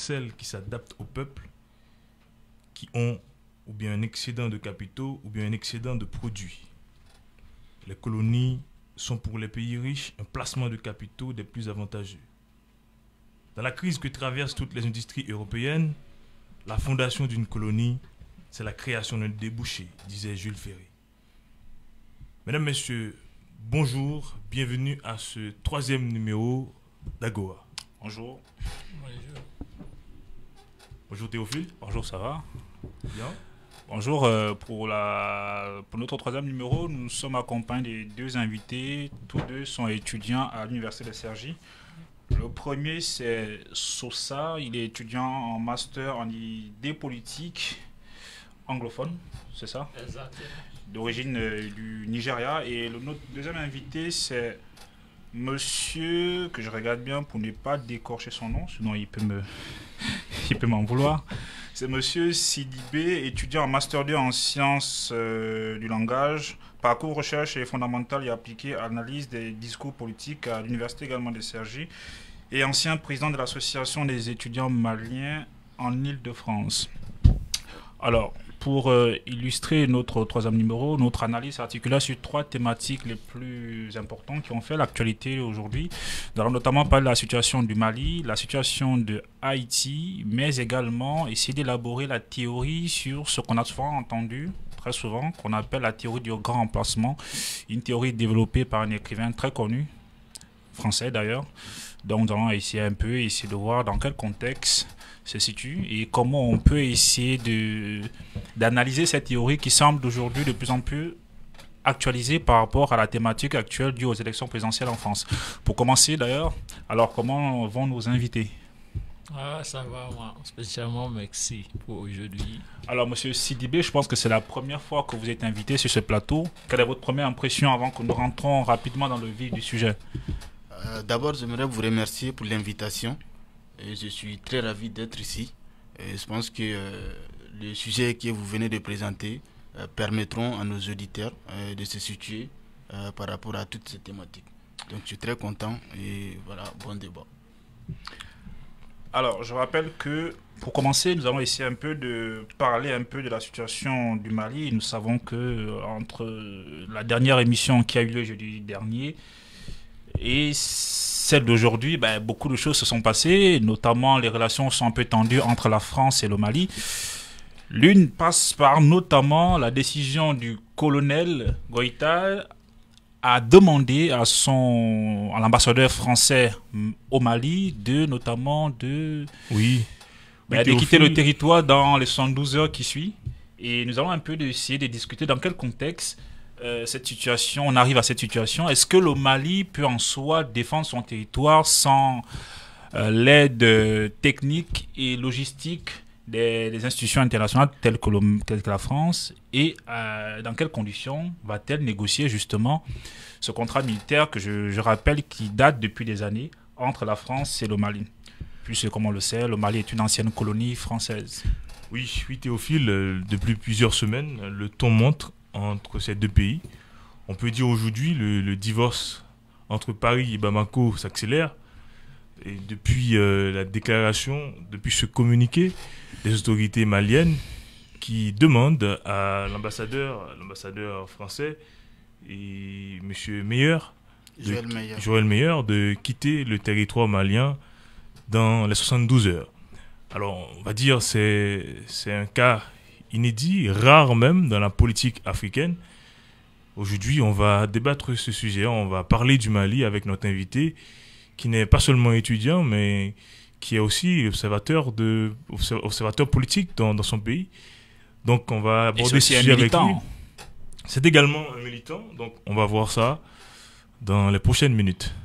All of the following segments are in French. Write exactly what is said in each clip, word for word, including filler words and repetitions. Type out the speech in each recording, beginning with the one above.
celles qui s'adaptent au peuple, qui ont ou bien un excédent de capitaux ou bien un excédent de produits. Les colonies sont pour les pays riches un placement de capitaux des plus avantageux. Dans la crise que traversent toutes les industries européennes, la fondation d'une colonie, c'est la création d'un débouché, disait Jules Ferry. Mesdames, Messieurs, bonjour, bienvenue à ce troisième numéro d'Agoa. Bonjour. Bonjour. Bonjour Théophile. Bonjour, ça va? Bien. Bonjour, euh, pour, la, pour notre troisième numéro, nous sommes accompagnés de deux invités. Tous deux sont étudiants à l'Université de Cergy. Le premier, c'est Sosa. Il est étudiant en master en idées politiques anglophone, c'est ça? Exactement. D'origine euh, du Nigeria. Et le notre deuxième invité, c'est monsieur, que je regarde bien pour ne pas décorcher son nom, sinon il peut me, il peut m'en vouloir. C'est monsieur Sidibé, étudiant en Master deux en sciences euh, du langage, parcours recherche et fondamental et appliqué à l'analyse des discours politiques à l'Université également de Cergy, et ancien président de l'Association des étudiants maliens en Île-de-France. Alors, pour euh, illustrer notre troisième numéro, notre analyse s'articule sur trois thématiques les plus importantes qui ont fait l'actualité aujourd'hui. Nous allons notamment parler de la situation du Mali, la situation de Haïti, mais également essayer d'élaborer la théorie sur ce qu'on a souvent entendu, très souvent, qu'on appelle la théorie du grand emplacement, une théorie développée par un écrivain très connu, français d'ailleurs. Donc nous allons essayer un peu, essayer de voir dans quel contexte se situe et comment on peut essayer de d'analyser cette théorie qui semble aujourd'hui de plus en plus actualisée par rapport à la thématique actuelle due aux élections présidentielles en France. Pour commencer d'ailleurs, alors comment vont nos invités? Ah, ça va, moi. Spécialement, merci pour aujourd'hui. Alors, monsieur Sidibé, je pense que c'est la première fois que vous êtes invité sur ce plateau. Quelle est votre première impression avant que nous rentrons rapidement dans le vif du sujet? euh, D'abord, j'aimerais vous remercier pour l'invitation. Et je suis très ravi d'être ici. Et je pense que euh, les sujets que vous venez de présenter euh, permettront à nos auditeurs euh, de se situer euh, par rapport à toutes ces thématiques. Donc je suis très content et voilà, bon débat. Alors, je rappelle que pour commencer, nous allons essayer un peu de parler un peu de la situation du Mali. Nous savons que euh, entre la dernière émission qui a eu lieu jeudi dernier et celle d'aujourd'hui, ben, beaucoup de choses se sont passées, notamment les relations sont un peu tendues entre la France et le Mali. L'une passe par notamment la décision du colonel Goïta à demander à son à l'ambassadeur français au Mali de notamment de, Oui. ben, Oui, de quitter Théophile. le territoire dans les soixante-douze heures qui suivent. Et nous allons un peu essayer de discuter dans quel contexte Euh, cette situation, on arrive à cette situation. Est-ce que le Mali peut en soi défendre son territoire sans euh, l'aide euh, technique et logistique des, des institutions internationales telles que, le, telles que la France? Et euh, dans quelles conditions va-t-elle négocier justement ce contrat militaire que je, je rappelle qui date depuis des années entre la France et le Mali? Puisque comme on le sait, le Mali est une ancienne colonie française. Oui, oui Théophile, euh, depuis plusieurs semaines, le ton monte entre ces deux pays. On peut dire aujourd'hui le, le divorce entre Paris et Bamako s'accélère. Et depuis euh, la déclaration, depuis ce communiqué des autorités maliennes qui demandent à l'ambassadeur, l'ambassadeur français et M. Meyer, de, Joël Meyer. Joël Meyer, de quitter le territoire malien dans les soixante-douze heures. Alors, on va dire c'est c'est un cas inédit, rare même dans la politique africaine. Aujourd'hui, on va débattre ce sujet, on va parler du Mali avec notre invité, qui n'est pas seulement étudiant, mais qui est aussi observateur, de, observateur politique dans, dans son pays. Donc, on va aborder ce sujet avec lui. C'est également un militant, donc on va voir ça dans les prochaines minutes.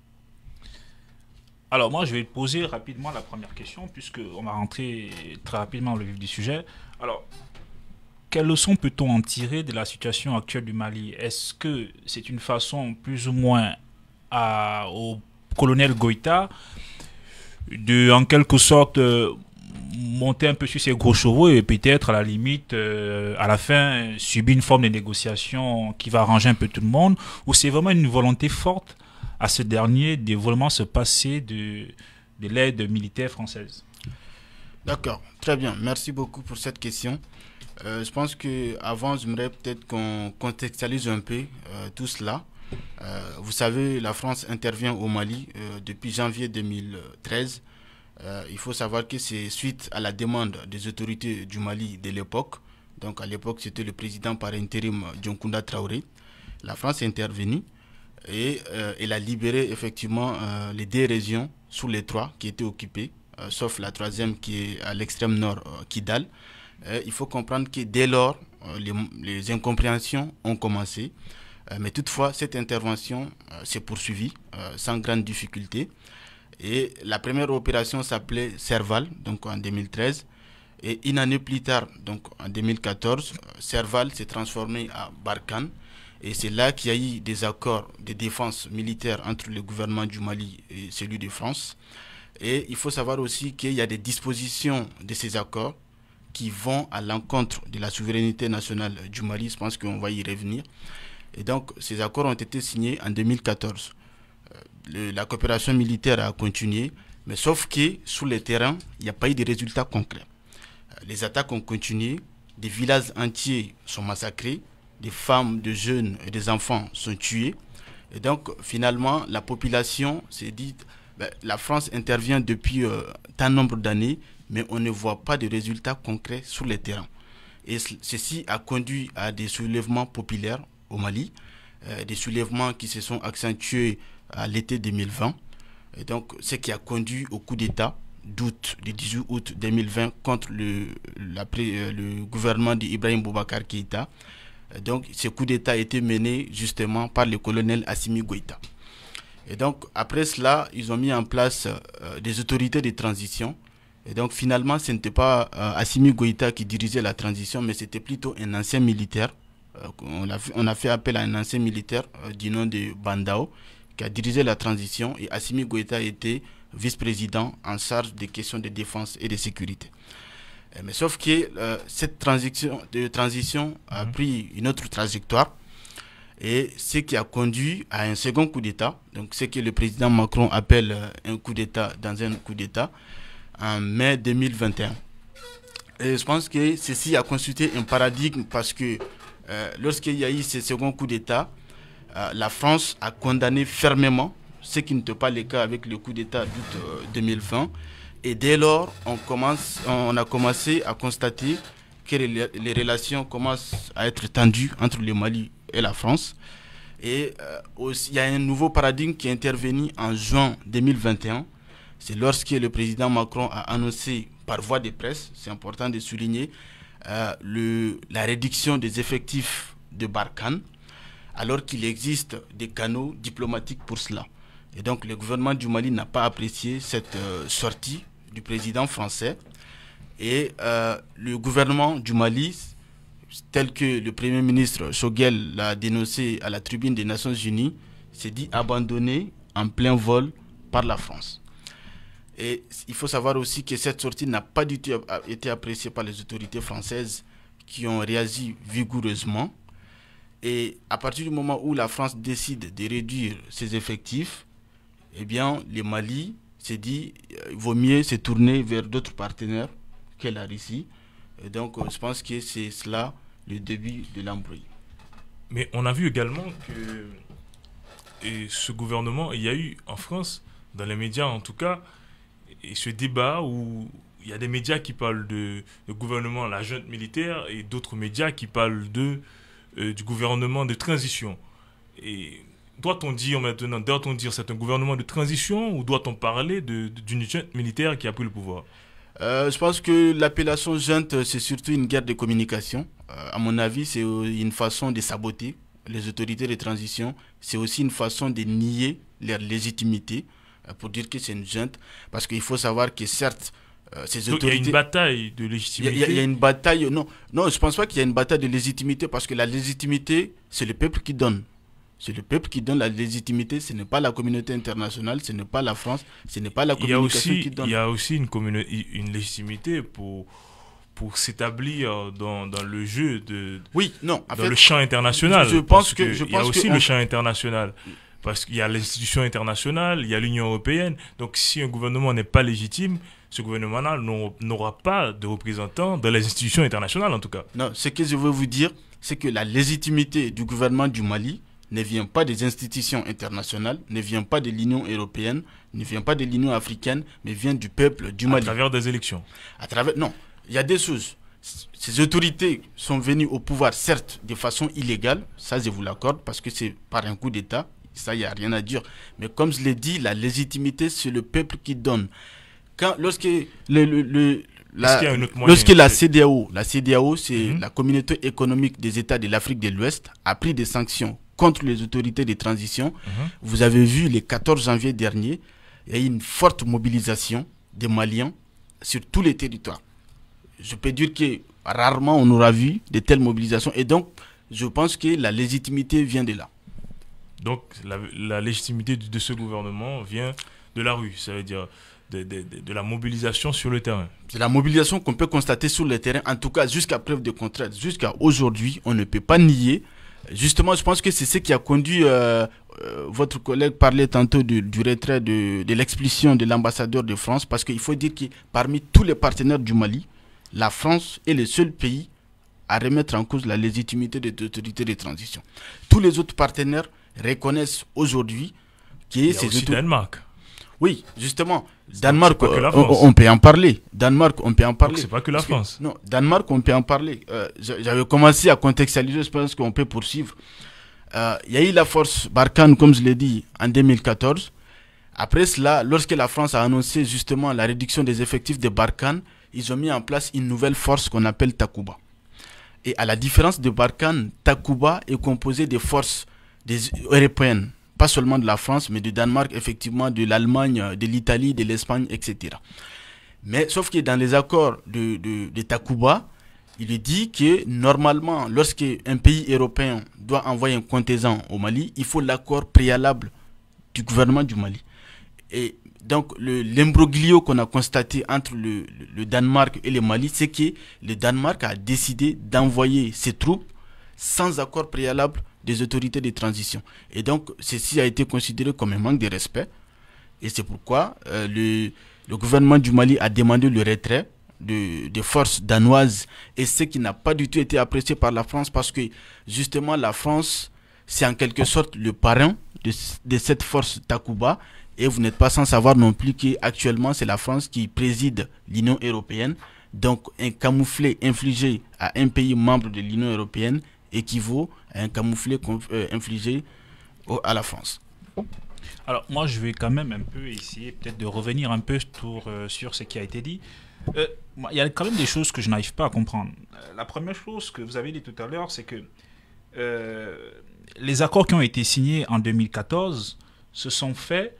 Alors moi, je vais poser rapidement la première question, puisqu'on va rentrer très rapidement dans le vif du sujet. Alors, quelles leçons peut-on en tirer de la situation actuelle du Mali? Est-ce que c'est une façon plus ou moins à, au colonel Goïta de, en quelque sorte, euh, monter un peu sur ses gros chevaux et peut-être à la limite, euh, à la fin, subir une forme de négociation qui va arranger un peu tout le monde? Ou c'est vraiment une volonté forte à ce dernier de vraiment se passer de, de l'aide militaire française? D'accord, très bien. Merci beaucoup pour cette question. Euh, je pense que avant, j'aimerais peut-être qu'on contextualise un peu euh, tout cela. Euh, vous savez, la France intervient au Mali euh, depuis janvier deux mille treize. Euh, il faut savoir que c'est suite à la demande des autorités du Mali de l'époque. Donc à l'époque, c'était le président par intérim Dioncounda Traoré. La France est intervenue et euh, elle a libéré effectivement euh, les deux régions sur les trois qui étaient occupées, euh, sauf la troisième qui est à l'extrême nord, euh, Kidal. Euh, il faut comprendre que dès lors, euh, les, les incompréhensions ont commencé. Euh, mais toutefois, cette intervention euh, s'est poursuivie euh, sans grande difficulté. Et la première opération s'appelait Serval, donc en deux mille treize. Et une année plus tard, donc en deux mille quatorze, euh, Serval s'est transformé à Barkhane. Et c'est là qu'il y a eu des accords de défense militaire entre le gouvernement du Mali et celui de France. Et il faut savoir aussi qu'il y a des dispositions de ces accords qui vont à l'encontre de la souveraineté nationale du Mali. Je pense qu'on va y revenir. Et donc, ces accords ont été signés en deux mille quatorze. Euh, le, la coopération militaire a continué, mais sauf que sur le terrain, il n'y a pas eu de résultats concrets. Euh, les attaques ont continué, des villages entiers sont massacrés, des femmes, des jeunes et des enfants sont tués. Et donc, finalement, la population s'est dit, ben, la France intervient depuis euh, tant nombre d'années, mais on ne voit pas de résultats concrets sur le terrain. Et ceci a conduit à des soulèvements populaires au Mali, euh, des soulèvements qui se sont accentués à l'été deux mille vingt. Et donc, ce qui a conduit au coup d'État d'août, du dix-huit août deux mille vingt contre le, la, le gouvernement d'Ibrahim Boubacar Keïta. Donc, ce coup d'État a été mené justement par le colonel Assimi Goïta. Et donc, après cela, ils ont mis en place euh, des autorités de transition. Et donc, finalement, ce n'était pas euh, Assimi Goïta qui dirigeait la transition, mais c'était plutôt un ancien militaire. Euh, on, a, on a fait appel à un ancien militaire euh, du nom de Bandao qui a dirigé la transition. Et Assimi Goïta était vice-président en charge des questions de défense et de sécurité. Mais sauf que euh, cette transition, de transition a mmh. pris une autre trajectoire et ce qui a conduit à un second coup d'État, donc ce que le président Macron appelle euh, un coup d'État dans un coup d'État, en mai deux mille vingt et un. Et je pense que ceci a constitué un paradigme parce que euh, lorsqu'il y a eu ce second coup d'État, euh, la France a condamné fermement, ce qui n'était pas le cas avec le coup d'État d'août euh, deux mille vingt. Et dès lors, on, commence, on a commencé à constater que les, les relations commencent à être tendues entre le Mali et la France. Et euh, aussi, il y a un nouveau paradigme qui est intervenu en juin deux mille vingt et un. C'est lorsque le président Macron a annoncé par voie de presse, c'est important de souligner, euh, le, la réduction des effectifs de Barkhane, alors qu'il existe des canaux diplomatiques pour cela. Et donc le gouvernement du Mali n'a pas apprécié cette euh, sortie du président français. Et euh, le gouvernement du Mali, tel que le Premier ministre Choguel l'a dénoncé à la tribune des Nations Unies, s'est dit abandonné en plein vol par la France. Et il faut savoir aussi que cette sortie n'a pas du tout été appréciée par les autorités françaises qui ont réagi vigoureusement. Et à partir du moment où la France décide de réduire ses effectifs, eh bien, le Mali s'est dit qu'il vaut mieux se tourner vers d'autres partenaires que la Russie. Et donc, je pense que c'est cela le début de l'embrouille. Mais on a vu également que et ce gouvernement, il y a eu en France, dans les médias en tout cas, et ce débat où il y a des médias qui parlent de, de gouvernement, la junte militaire, et d'autres médias qui parlent de, euh, du gouvernement de transition. Et doit-on dire maintenant, doit-on dire c'est un gouvernement de transition ou doit-on parler de, de, d'une junte militaire qui a pris le pouvoir? euh, Je pense que l'appellation junte, c'est surtout une guerre de communication. Euh, à mon avis, c'est une façon de saboter les autorités de transition. C'est aussi une façon de nier leur légitimité euh, pour dire que c'est une junte. Parce qu'il faut savoir que certes, euh, ces Donc, autorités... il y a une bataille de légitimité. Il y, a, il y a une bataille... Non, non, je ne pense pas qu'il y a une bataille de légitimité parce que la légitimité, c'est le peuple qui donne. C'est le peuple qui donne la légitimité, ce n'est pas la communauté internationale, ce n'est pas la France, ce n'est pas la communication aussi, qui donne. Il y a aussi une, une légitimité pour, pour s'établir dans, dans le jeu, de, oui, non, dans fait, le champ international. Je pense que, je il y a pense aussi que le on... champ international. Parce qu'il y a l'institution internationale, il y a l'Union européenne. Donc si un gouvernement n'est pas légitime, ce gouvernement-là n'aura pas de représentants dans les institutions internationales, en tout cas. Non, ce que je veux vous dire, c'est que la légitimité du gouvernement du Mali ne vient pas des institutions internationales, ne vient pas de l'Union européenne, ne vient pas de l'Union africaine, mais vient du peuple du Mali. À travers des élections. À travers, non, il y a des choses. Ces autorités sont venues au pouvoir, certes, de façon illégale, ça je vous l'accorde, parce que c'est par un coup d'État, ça il n'y a rien à dire. Mais comme je l'ai dit, la légitimité, c'est le peuple qui donne. Quand, lorsque le, le, le, la, lorsque la C D A O, la C D A O, c'est mm-hmm. la communauté économique des États de l'Afrique de l'Ouest, a pris des sanctions contre les autorités de transition. Mm-hmm. Vous avez vu, le quatorze janvier dernier, il y a eu une forte mobilisation des Maliens sur tous les territoires. Je peux dire que rarement on aura vu de telles mobilisations. Et donc, je pense que la légitimité vient de là. Donc, la, la légitimité de ce gouvernement vient de la rue, ça veut dire de, de, de, de la mobilisation sur le terrain. C'est la mobilisation qu'on peut constater sur le terrain, en tout cas jusqu'à preuve de contraire. Jusqu'à aujourd'hui, on ne peut pas nier. Justement, je pense que c'est ce qui a conduit, euh, euh, votre collègue parlait tantôt du, du retrait de, de l'expulsion de l'ambassadeur de France, parce qu'il faut dire que parmi tous les partenaires du Mali, la France est le seul pays à remettre en cause la légitimité des autorités de transition. Tous les autres partenaires reconnaissent aujourd'hui que Il y a ces aussi autorités... Danemark. Oui, justement, Danemark, euh, on, on peut en parler. Danemark, on peut en parler. Donc c'est pas que la France. Que, non, Danemark, on peut en parler. Euh, J'avais commencé à contextualiser, je pense qu'on peut poursuivre. Euh, il y a eu la force Barkhane, comme je l'ai dit, en deux mille quatorze. Après cela, lorsque la France a annoncé justement la réduction des effectifs de Barkhane, ils ont mis en place une nouvelle force qu'on appelle Takuba. Et à la différence de Barkhane, Takuba est composé des forces des européennes, pas seulement de la France, mais du Danemark, effectivement, de l'Allemagne, de l'Italie, de l'Espagne, et cetera. Mais sauf que dans les accords de, de, de Takuba, il est dit que normalement, lorsqu'un pays européen doit envoyer un contingent au Mali, il faut l'accord préalable du gouvernement du Mali. Et donc, l'imbroglio qu'on a constaté entre le, le, le Danemark et le Mali, c'est que le Danemark a décidé d'envoyer ses troupes sans accord préalable des autorités de transition. Et donc, ceci a été considéré comme un manque de respect. Et c'est pourquoi euh, le, le gouvernement du Mali a demandé le retrait de, de forces danoises. Et ce qui n'a pas du tout été apprécié par la France, parce que justement, la France, c'est en quelque sorte le parrain de, de cette force Takuba. Et vous n'êtes pas sans savoir non plus qu'actuellement, c'est la France qui préside l'Union européenne. Donc, un camouflet infligé à un pays membre de l'Union européenne équivaut à un camouflet euh, infligé au, à la France. Alors, moi, je vais quand même un peu essayer peut-être de revenir un peu sur, euh, sur ce qui a été dit. Euh, il y a quand même des choses que je n'arrive pas à comprendre. Euh, la première chose que vous avez dit tout à l'heure, c'est que euh, les accords qui ont été signés en deux mille quatorze se sont faits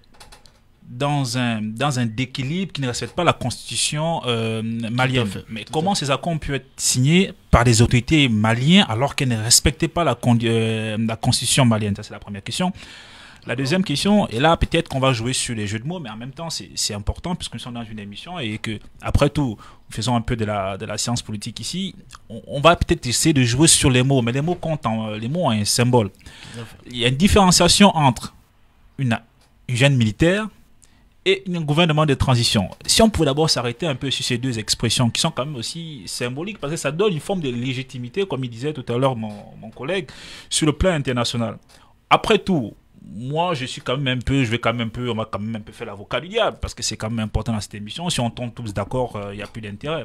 dans un, dans un déséquilibre qui ne respecte pas la constitution euh, malienne. Mais Tout comment ces accords ont pu être signés par des autorités maliennes alors qu'elles ne respectaient pas la, euh, la constitution malienne? Ça, c'est la première question. La deuxième question, et là, peut-être qu'on va jouer sur les jeux de mots, mais en même temps, c'est important puisque nous sommes dans une émission et que, après tout, nous faisons un peu de la, de la science politique ici. On, on va peut-être essayer de jouer sur les mots, mais les mots comptent, en, les mots ont un symbole. Il y a une différenciation entre une, une jeune militaire et un gouvernement de transition. Si on pouvait d'abord s'arrêter un peu sur ces deux expressions qui sont quand même aussi symboliques, parce que ça donne une forme de légitimité, comme il disait tout à l'heure mon, mon collègue, sur le plan international. Après tout, moi je suis quand même un peu, je vais quand même un peu, on va quand même un peu faire l'avocat du diable, parce que c'est quand même important dans cette émission. Si on tombe tous d'accord, il euh, n'y a plus d'intérêt.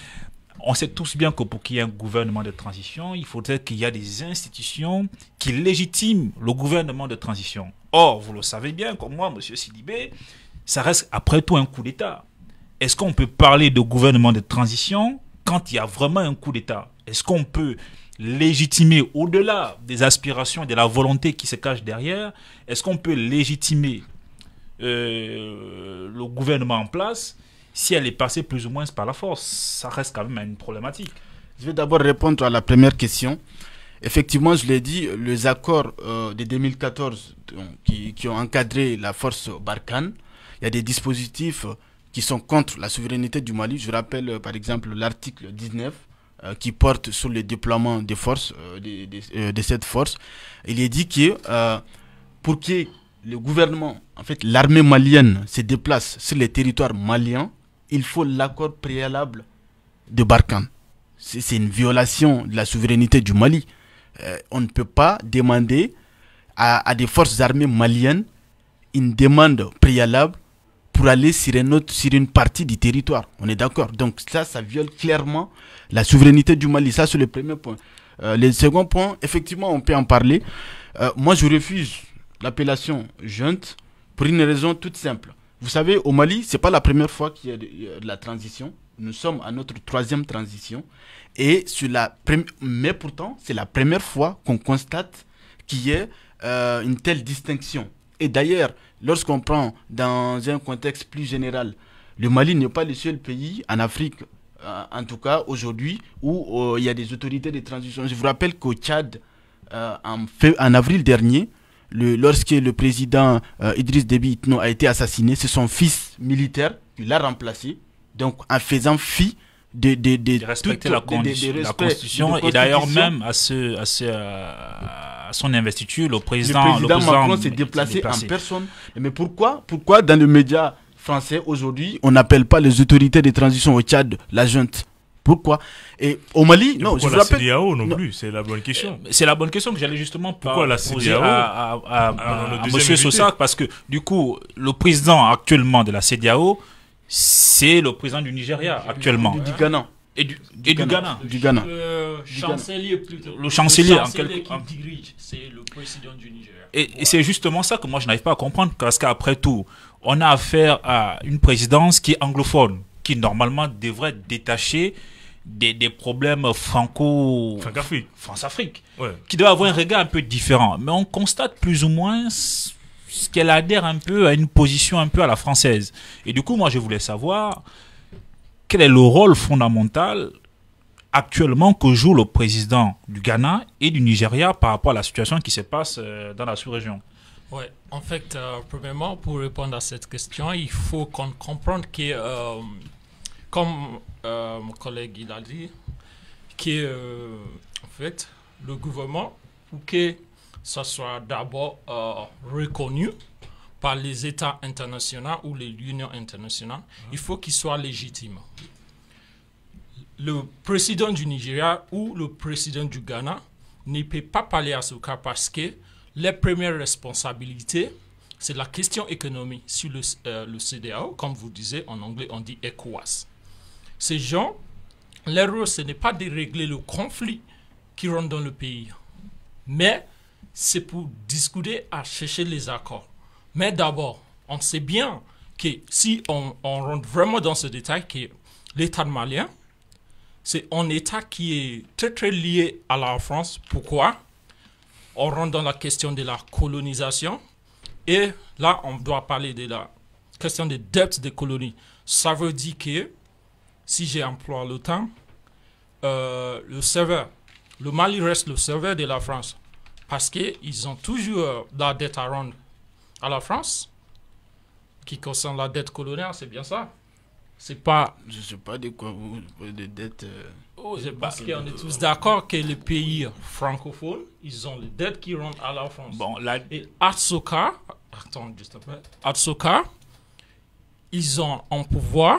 On sait tous bien que pour qu'il y ait un gouvernement de transition, il faudrait qu'il y ait des institutions qui légitiment le gouvernement de transition. Or, vous le savez bien, comme moi, monsieur Sidibé, ça reste après tout un coup d'État. Est-ce qu'on peut parler de gouvernement de transition quand il y a vraiment un coup d'État? Est-ce qu'on peut légitimer au-delà des aspirations et de la volonté qui se cache derrière? Est-ce qu'on peut légitimer euh, le gouvernement en place si elle est passée plus ou moins par la force? Ça reste quand même une problématique. Je vais d'abord répondre à la première question. Effectivement, je l'ai dit, les accords euh, de deux mille quatorze donc, qui, qui ont encadré la force Barkhane, il y a des dispositifs qui sont contre la souveraineté du Mali. Je rappelle euh, par exemple l'article dix-neuf euh, qui porte sur le déploiement des forces, euh, de, de, euh, de cette force. Il est dit que euh, pour que le gouvernement, en fait l'armée malienne se déplace sur les territoires maliens, il faut l'accord préalable de Barkhane. C'est une violation de la souveraineté du Mali. Euh, on ne peut pas demander à, à des forces armées maliennes une demande préalable pour aller sur une, autre, sur une partie du territoire. On est d'accord. Donc ça, ça viole clairement la souveraineté du Mali. Ça, c'est le premier point. Euh, le second point, effectivement, on peut en parler. Euh, moi, je refuse l'appellation junte pour une raison toute simple. Vous savez, au Mali, ce n'est pas la première fois qu'il y a de, de la transition. Nous sommes à notre troisième transition. Et sur la Mais pourtant, c'est la première fois qu'on constate qu'il y ait euh, une telle distinction. Et d'ailleurs, lorsqu'on prend dans un contexte plus général, le Mali n'est pas le seul pays en Afrique, euh, en tout cas aujourd'hui, où euh, il y a des autorités de transition. Je vous rappelle qu'au Tchad, euh, en, en avril dernier, le, lorsque le président euh, Idriss Déby Itno a été assassiné, c'est son fils militaire qui l'a remplacé, donc en faisant fi de, de, de, de respecter la, de, de, de, de la Constitution, et d'ailleurs même à, ce, à, ce, à son investiture, le président, le président, le président Macron s'est déplacé, déplacé en personne. Mais pourquoi, pourquoi dans les médias français aujourd'hui, on n'appelle pas les autorités de transition au Tchad la junte? Pourquoi? Et au Mali, et non, je vous la rappelle. C D A O non, non plus, c'est la bonne question. C'est la bonne question que j'allais justement pourquoi la poser C D A O à, à, à, à, à M. Sossak, parce que du coup, le président actuellement de la C D A O, c'est le président du Nigeria actuellement. Du, du Ghana. Et du, du, et du Ghana. Du Ghana. Le chancelier plutôt. Le chancelier, le en chancelier quelque... qui dirige, c'est le président du Nigeria. Et, et c'est justement ça que moi je n'arrive pas à comprendre, parce qu'après tout, on a affaire à une présidence qui est anglophone, qui normalement devrait être détachée des, des problèmes franco... France-Afrique. France-Afrique. Ouais. Qui doit avoir un regard un peu différent. Mais on constate plus ou moins qu'elle adhère un peu à une position un peu à la française. Et du coup, moi je voulais savoir quel est le rôle fondamental actuellement que joue le président du Ghana et du Nigeria par rapport à la situation qui se passe euh, dans la sous-région. Oui, en fait, euh, premièrement, pour répondre à cette question, il faut qu'on comprenne que, euh, comme euh, mon collègue il a dit, que, euh, en fait, le gouvernement, pour que ça soit d'abord euh, reconnu par les États internationaux ou les unions internationales, mmh. il faut qu'il soit légitime. Le président du Nigeria ou le président du Ghana ne peut pas parler à ce cas parce que les premières responsabilités, c'est la question économique sur le, euh, le C D A O, comme vous disiez en anglais, on dit ECOWAS. Ces gens, leur rôle, ce n'est pas de régler le conflit qui rentre dans le pays, mais c'est pour discuter à chercher les accords. Mais d'abord, on sait bien que si on, on rentre vraiment dans ce détail, que l'État malien, c'est un État qui est très très lié à la France. Pourquoi? On rentre dans la question de la colonisation. Et là, on doit parler de la question des dettes des colonies. Ça veut dire que, si j'emploie le terme, euh, le serveur, le Mali reste le serveur de la France. Parce qu'ils ont toujours euh, la dette à rendre à la France, qui concerne la dette coloniale, c'est bien ça. C'est pas... Je ne sais pas de quoi vous parlez de dette. Euh... Oh, c'est parce qu'on est tous d'accord que les pays francophones, ils ont les dettes qui rentrent à la France. Bon, la... Et Atsoka, attends juste un peu, Atsoka, ils ont un pouvoir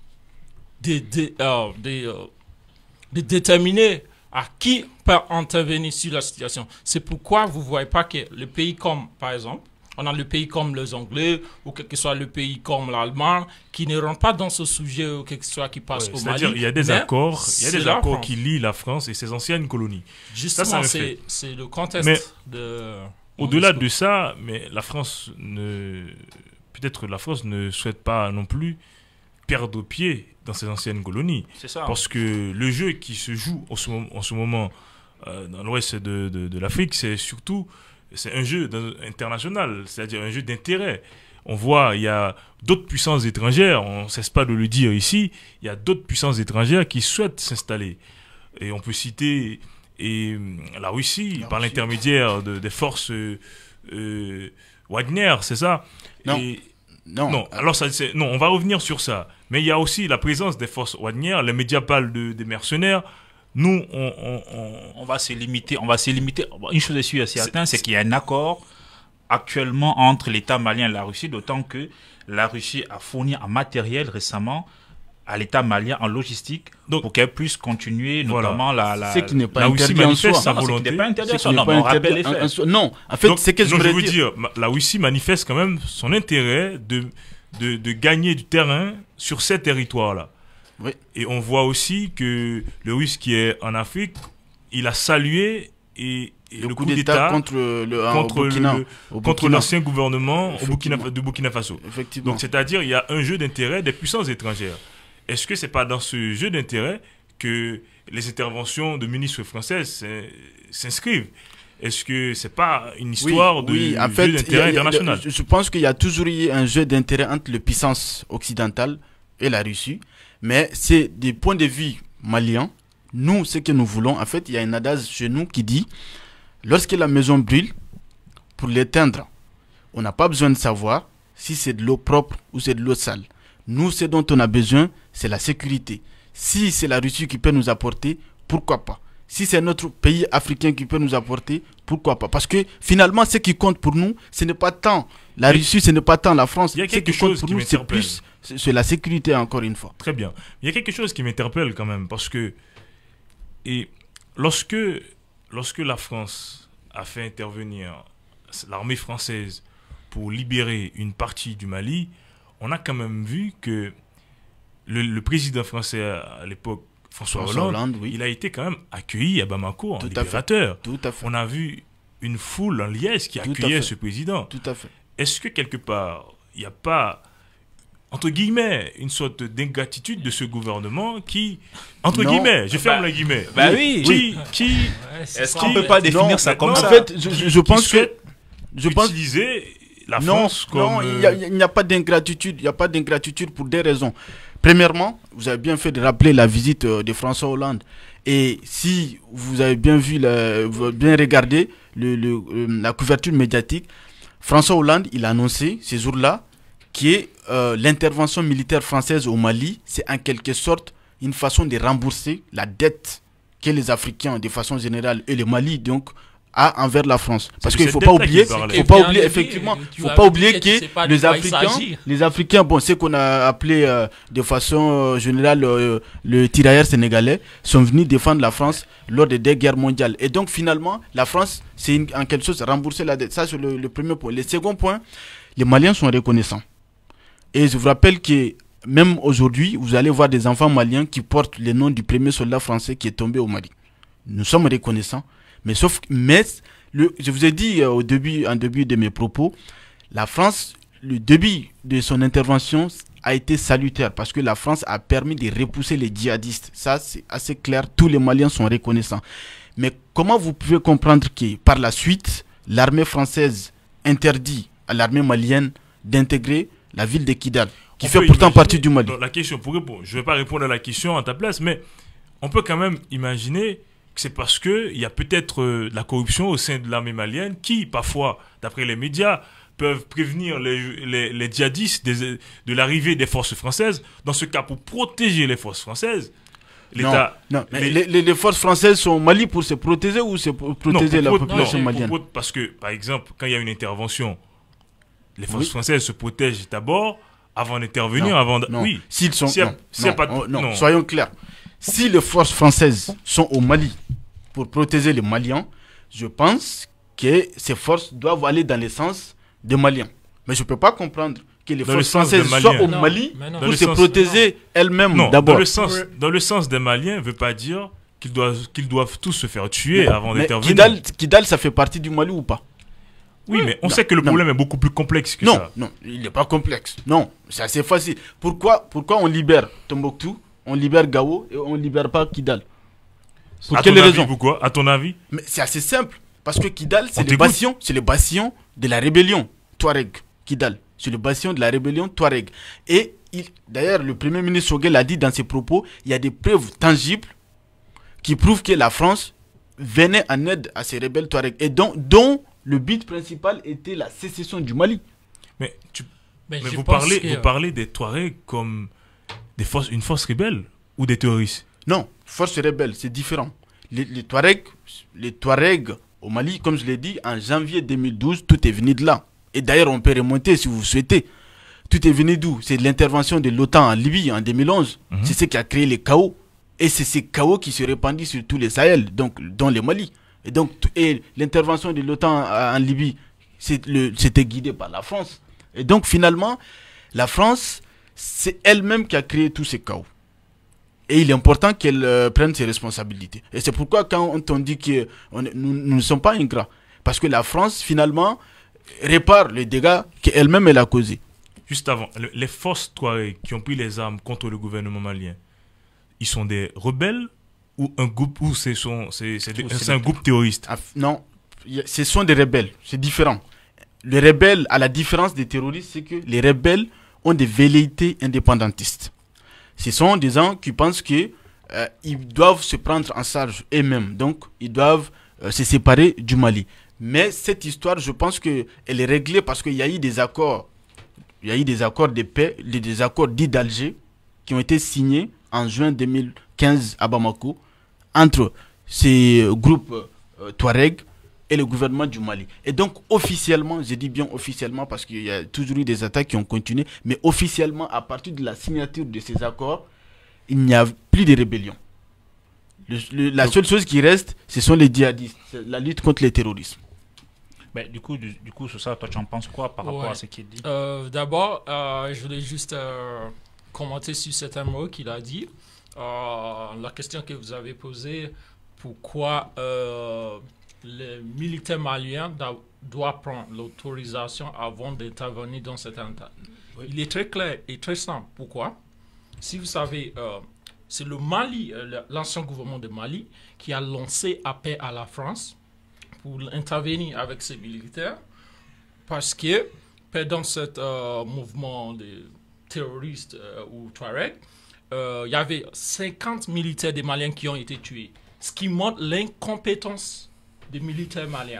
de, de, euh, de, euh, de déterminer à qui peut intervenir sur la situation. C'est pourquoi vous ne voyez pas que les pays comme, par exemple, on a le pays comme les Anglais, ou quel que soit le pays comme l'Allemagne, qui ne rentrent pas dans ce sujet, ou quel que soit qui passe ouais, au Mali. C'est-à-dire il y a des accords, il y a des accords qui lient la France et ses anciennes colonies. Justement, c'est, c'est le contexte mais de... Au-delà de ça, mais la France ne... Peut-être la France ne souhaite pas non plus perdre pied dans ses anciennes colonies. C'est ça. Parce que le jeu qui se joue en ce moment, en ce moment euh, dans l'ouest de, de, de l'Afrique, c'est surtout... C'est un jeu international, c'est-à-dire un jeu d'intérêt. On voit, il y a d'autres puissances étrangères, on ne cesse pas de le dire ici, il y a d'autres puissances étrangères qui souhaitent s'installer. Et on peut citer et, la Russie, la par Russie. l'intermédiaire de, des forces euh, Wagner, c'est ça? Non. Et, non. Non. Alors, ça, c'est, non, on va revenir sur ça. Mais il y a aussi la présence des forces Wagner, les médias parlent de, des mercenaires. Nous, on, on, on, on va se limiter. On va se limiter. Une chose est sûre et certaine, c'est, c'est qu'il y a un accord actuellement entre l'État malien et la Russie, d'autant que la Russie a fourni un matériel récemment à l'État malien en logistique Donc, pour qu'elle puisse continuer, voilà. notamment la... la Ce qui n'est pas la Russie interdit en manifeste soi. sa Non, c'est qu'il volonté. n'est pas interdit en Ce soi. qui Non, n'est pas mais on rappelle interdit les en- faits. en soi. Non, en fait, Donc, c'est ce que je non, voudrais veux dire. dire, ma- la Russie manifeste quand même son intérêt de, de, de gagner du terrain sur ces territoires-là. Oui. Et on voit aussi que le Russe qui est en Afrique, il a salué et, et Le, coup d'État contre le, contre au Burkina, le- au contre Burkina. l'ancien gouvernement au Burkina, Effectivement. de Burkina Faso. Effectivement. Donc, c'est-à-dire, il y a un jeu d'intérêt des puissances étrangères. Est-ce que c'est pas dans ce jeu d'intérêt que les interventions de ministres françaises s'in- s'inscrivent? Est-ce que c'est pas une histoire de oui, en jeu fait, il y d'intérêt a- il y a- international? je je pense qu'il y a toujours eu un jeu d'intérêt entre les puissances occidentales et la Russie, mais c'est des points de vue maliens. Nous, ce que nous voulons, en fait, il y a un adage chez nous qui dit lorsque la maison brûle, pour l'éteindre, on n'a pas besoin de savoir si c'est de l'eau propre ou c'est de l'eau sale. Nous, ce dont on a besoin, c'est la sécurité. Si c'est la Russie qui peut nous apporter, pourquoi pas? Si c'est notre pays africain qui peut nous apporter, pourquoi pas? Parce que finalement, ce qui compte pour nous, ce n'est pas tant la Mais Russie, ce n'est pas tant la France. il y a Ce quelque qui compte chose pour qui nous, c'est m'interpelle. plus c'est c'est la sécurité, encore une fois. Très bien. Il y a quelque chose qui m'interpelle quand même, parce que et lorsque, lorsque la France a fait intervenir l'armée française pour libérer une partie du Mali, on a quand même vu que le, le président français à, à l'époque, François, François Hollande, Hollande, oui. il a été quand même accueilli à Bamako en Tout à fait. libérateur. Tout à fait. On a vu une foule en liesse qui Tout à accueillait fait. ce président. Tout à fait. Est-ce que quelque part, il n'y a pas, entre guillemets, une sorte d'ingratitude de ce gouvernement qui, entre Non. guillemets, je ferme Bah, les guillemets, bah oui. qui, qui, Ouais, c'est Est-ce ça. qu'on peut Mais- pas définir non, ça maintenant, comme En ça? fait, je, je- je qui pense que souhaite je pense utiliser la non, France comme... non, il n'y a, euh, il n'y a pas d'ingratitude. Il n'y a pas d'ingratitude pour des raisons. Premièrement, vous avez bien fait de rappeler la visite euh, de François Hollande. Et si vous avez bien vu, la- vous avez bien regardé le, le, euh, la couverture médiatique, François Hollande, il a annoncé ces jours-là que euh, l'intervention militaire française au Mali, c'est en quelque sorte une façon de rembourser la dette que les Africains, de façon générale, et le Mali, donc, a envers la France. Parce de qu'il ne cette faut pas dette-là oublier, qu'il parlait. faut Et pas bien oublier dit, effectivement, tu faut as pas dit oublier que tu sais que pas de les quoi il Africains, s'agit. les Africains, bon, ce qu'on a appelé euh, de façon euh, générale euh, le tirailleur sénégalais, sont venus défendre la France lors des deux guerres mondiales. Et donc finalement, la France, c'est une- en quelque chose rembourser la dette. Ça, c'est le, le premier point. Le second point, les Maliens sont reconnaissants. Et je vous rappelle que même aujourd'hui, vous allez voir des enfants maliens qui portent le nom du premier soldat français qui est tombé au Mali. Nous sommes reconnaissants, mais sauf mais le, je vous ai dit euh, au début, en début de mes propos, la France, le début de son intervention a été salutaire parce que la France a permis de repousser les djihadistes. Ça, c'est assez clair. Tous les Maliens sont reconnaissants. Mais comment vous pouvez comprendre que par la suite, l'armée française interdit à l'armée malienne d'intégrer la ville de Kidal, qui on fait peut pourtant imaginer- partie du Mali? Non, la question, pour répondre, je ne vais pas répondre à la question à ta place, mais on peut quand même imaginer que c'est parce qu'il y a peut-être euh, de la corruption au sein de l'armée malienne qui, parfois, d'après les médias, peuvent prévenir les, les, les djihadistes des- de l'arrivée des forces françaises. Dans ce cas, pour protéger les forces françaises, Non, l'État... non, mais les- les, les- les forces françaises sont au Mali pour se protéger ou c'est pour protéger pour la pro- population non, pour malienne? pro- parce que, par exemple, quand il y a une intervention, les forces Oui. françaises se protègent d'abord avant d'intervenir, Non, avant... de- non. Oui, S'ils sont, S'il y a- non, s'il y a non, pas de- oh, non, non. soyons clairs. Si les forces françaises sont au Mali pour protéger les Maliens, je pense que ces forces doivent aller dans le sens des Maliens. Mais je ne peux pas comprendre que les Dans le forces sens des françaises soient Maliens. au Non, Mali mais non. Dans pour le se sens- protéger elles-mêmes non, dans d'abord. le sens, dans le sens des Maliens, veut pas dire qu'ils doivent, qu'ils doivent tous se faire tuer avant Mais d'intervenir. Kidal, Kidal, ça fait partie du Mali ou pas? Oui, mais on Non, sait que le non. problème est beaucoup plus complexe que Non, ça. non, il n'est pas complexe. Non, c'est assez facile. Pourquoi, pourquoi on libère Tombouctou, on libère Gao et on ne libère pas Kidal? Pour À quelle ton avis, raison? pourquoi À ton avis Mais c'est assez simple. Parce que Kidal, On c'est le t'écoute. bastion, c'est le bastion de la rébellion Touareg. Kidal, c'est le bastion de la rébellion Touareg. Et il, d'ailleurs, le premier ministre Sogel l'a dit dans ses propos, il y a des preuves tangibles qui prouvent que la France venait en aide à ces rebelles Touareg. Et dont, dont le but principal était la sécession du Mali. Mais, tu, Mais mais je vous, pense parlez, que- vous parlez des Touaregs comme des forces, une force rebelle ou des terroristes? Non, force rebelle, c'est différent. Les, les Touaregs, les Touaregs au Mali, comme je l'ai dit, en janvier deux mille douze, tout est venu de là. Et d'ailleurs, on peut remonter si vous souhaitez. Tout est venu d'où? C'est de l'intervention de l'OTAN en Libye en deux mille onze. Mm-hmm. C'est ce qui a créé les chaos. Et c'est ces chaos qui se répandent sur tous les Sahel, donc dans le Mali. Et donc, et l'intervention de l'OTAN en Libye, c'était guidé par la France. Et donc, finalement, la France, c'est elle-même qui a créé tous ces chaos. Et il est important qu'elle euh, prenne ses responsabilités. Et c'est pourquoi quand on dit que on, nous, nous ne sommes pas ingrats, parce que la France, finalement, répare les dégâts qu'elle-même elle a causés. Juste avant, le, les forces Touareg qui ont pris les armes contre le gouvernement malien, ils sont des rebelles ou un groupe ou c'est un groupe terroriste? Ah, non, ce sont des rebelles, c'est différent. Les rebelles, à la différence des terroristes, c'est que les rebelles ont des velléités indépendantistes. Ce sont des gens qui pensent qu'ils euh, doivent se prendre en charge eux-mêmes, donc ils doivent euh, se séparer du Mali. Mais cette histoire, je pense qu'elle est réglée parce qu'il y a eu des accords, il y a eu des accords de paix, des accords dits d'Alger qui ont été signés en juin deux mille quinze à Bamako entre ces groupes euh, Touareg et le gouvernement du Mali. Et donc officiellement, je dis bien officiellement parce qu'il y a toujours eu des attaques qui ont continué, mais officiellement à partir de la signature de ces accords, il n'y a plus de rébellion. Le, le, la seule chose qui reste, ce sont les djihadistes, la lutte contre le terrorisme. Ben, du coup, du, du coup, sur ça, toi, tu en penses quoi par rapport ouais. à ce qu'il dit? euh, D'abord, euh, je voulais juste euh, commenter sur certains mots qu'il a dit. Euh, la question que vous avez posée, pourquoi euh, les militaires maliens doivent prendre l'autorisation avant d'intervenir dans cet État? Oui. Il est très clair et très simple. Pourquoi? Si vous savez, euh, c'est le Mali, euh, l'ancien gouvernement de Mali, qui a lancé appel à la France pour intervenir avec ses militaires, parce que pendant ce euh, mouvement de terroristes euh, ou Touareg, euh, il y avait cinquante militaires des Maliens qui ont été tués, ce qui montre l'incompétence des militaires maliens.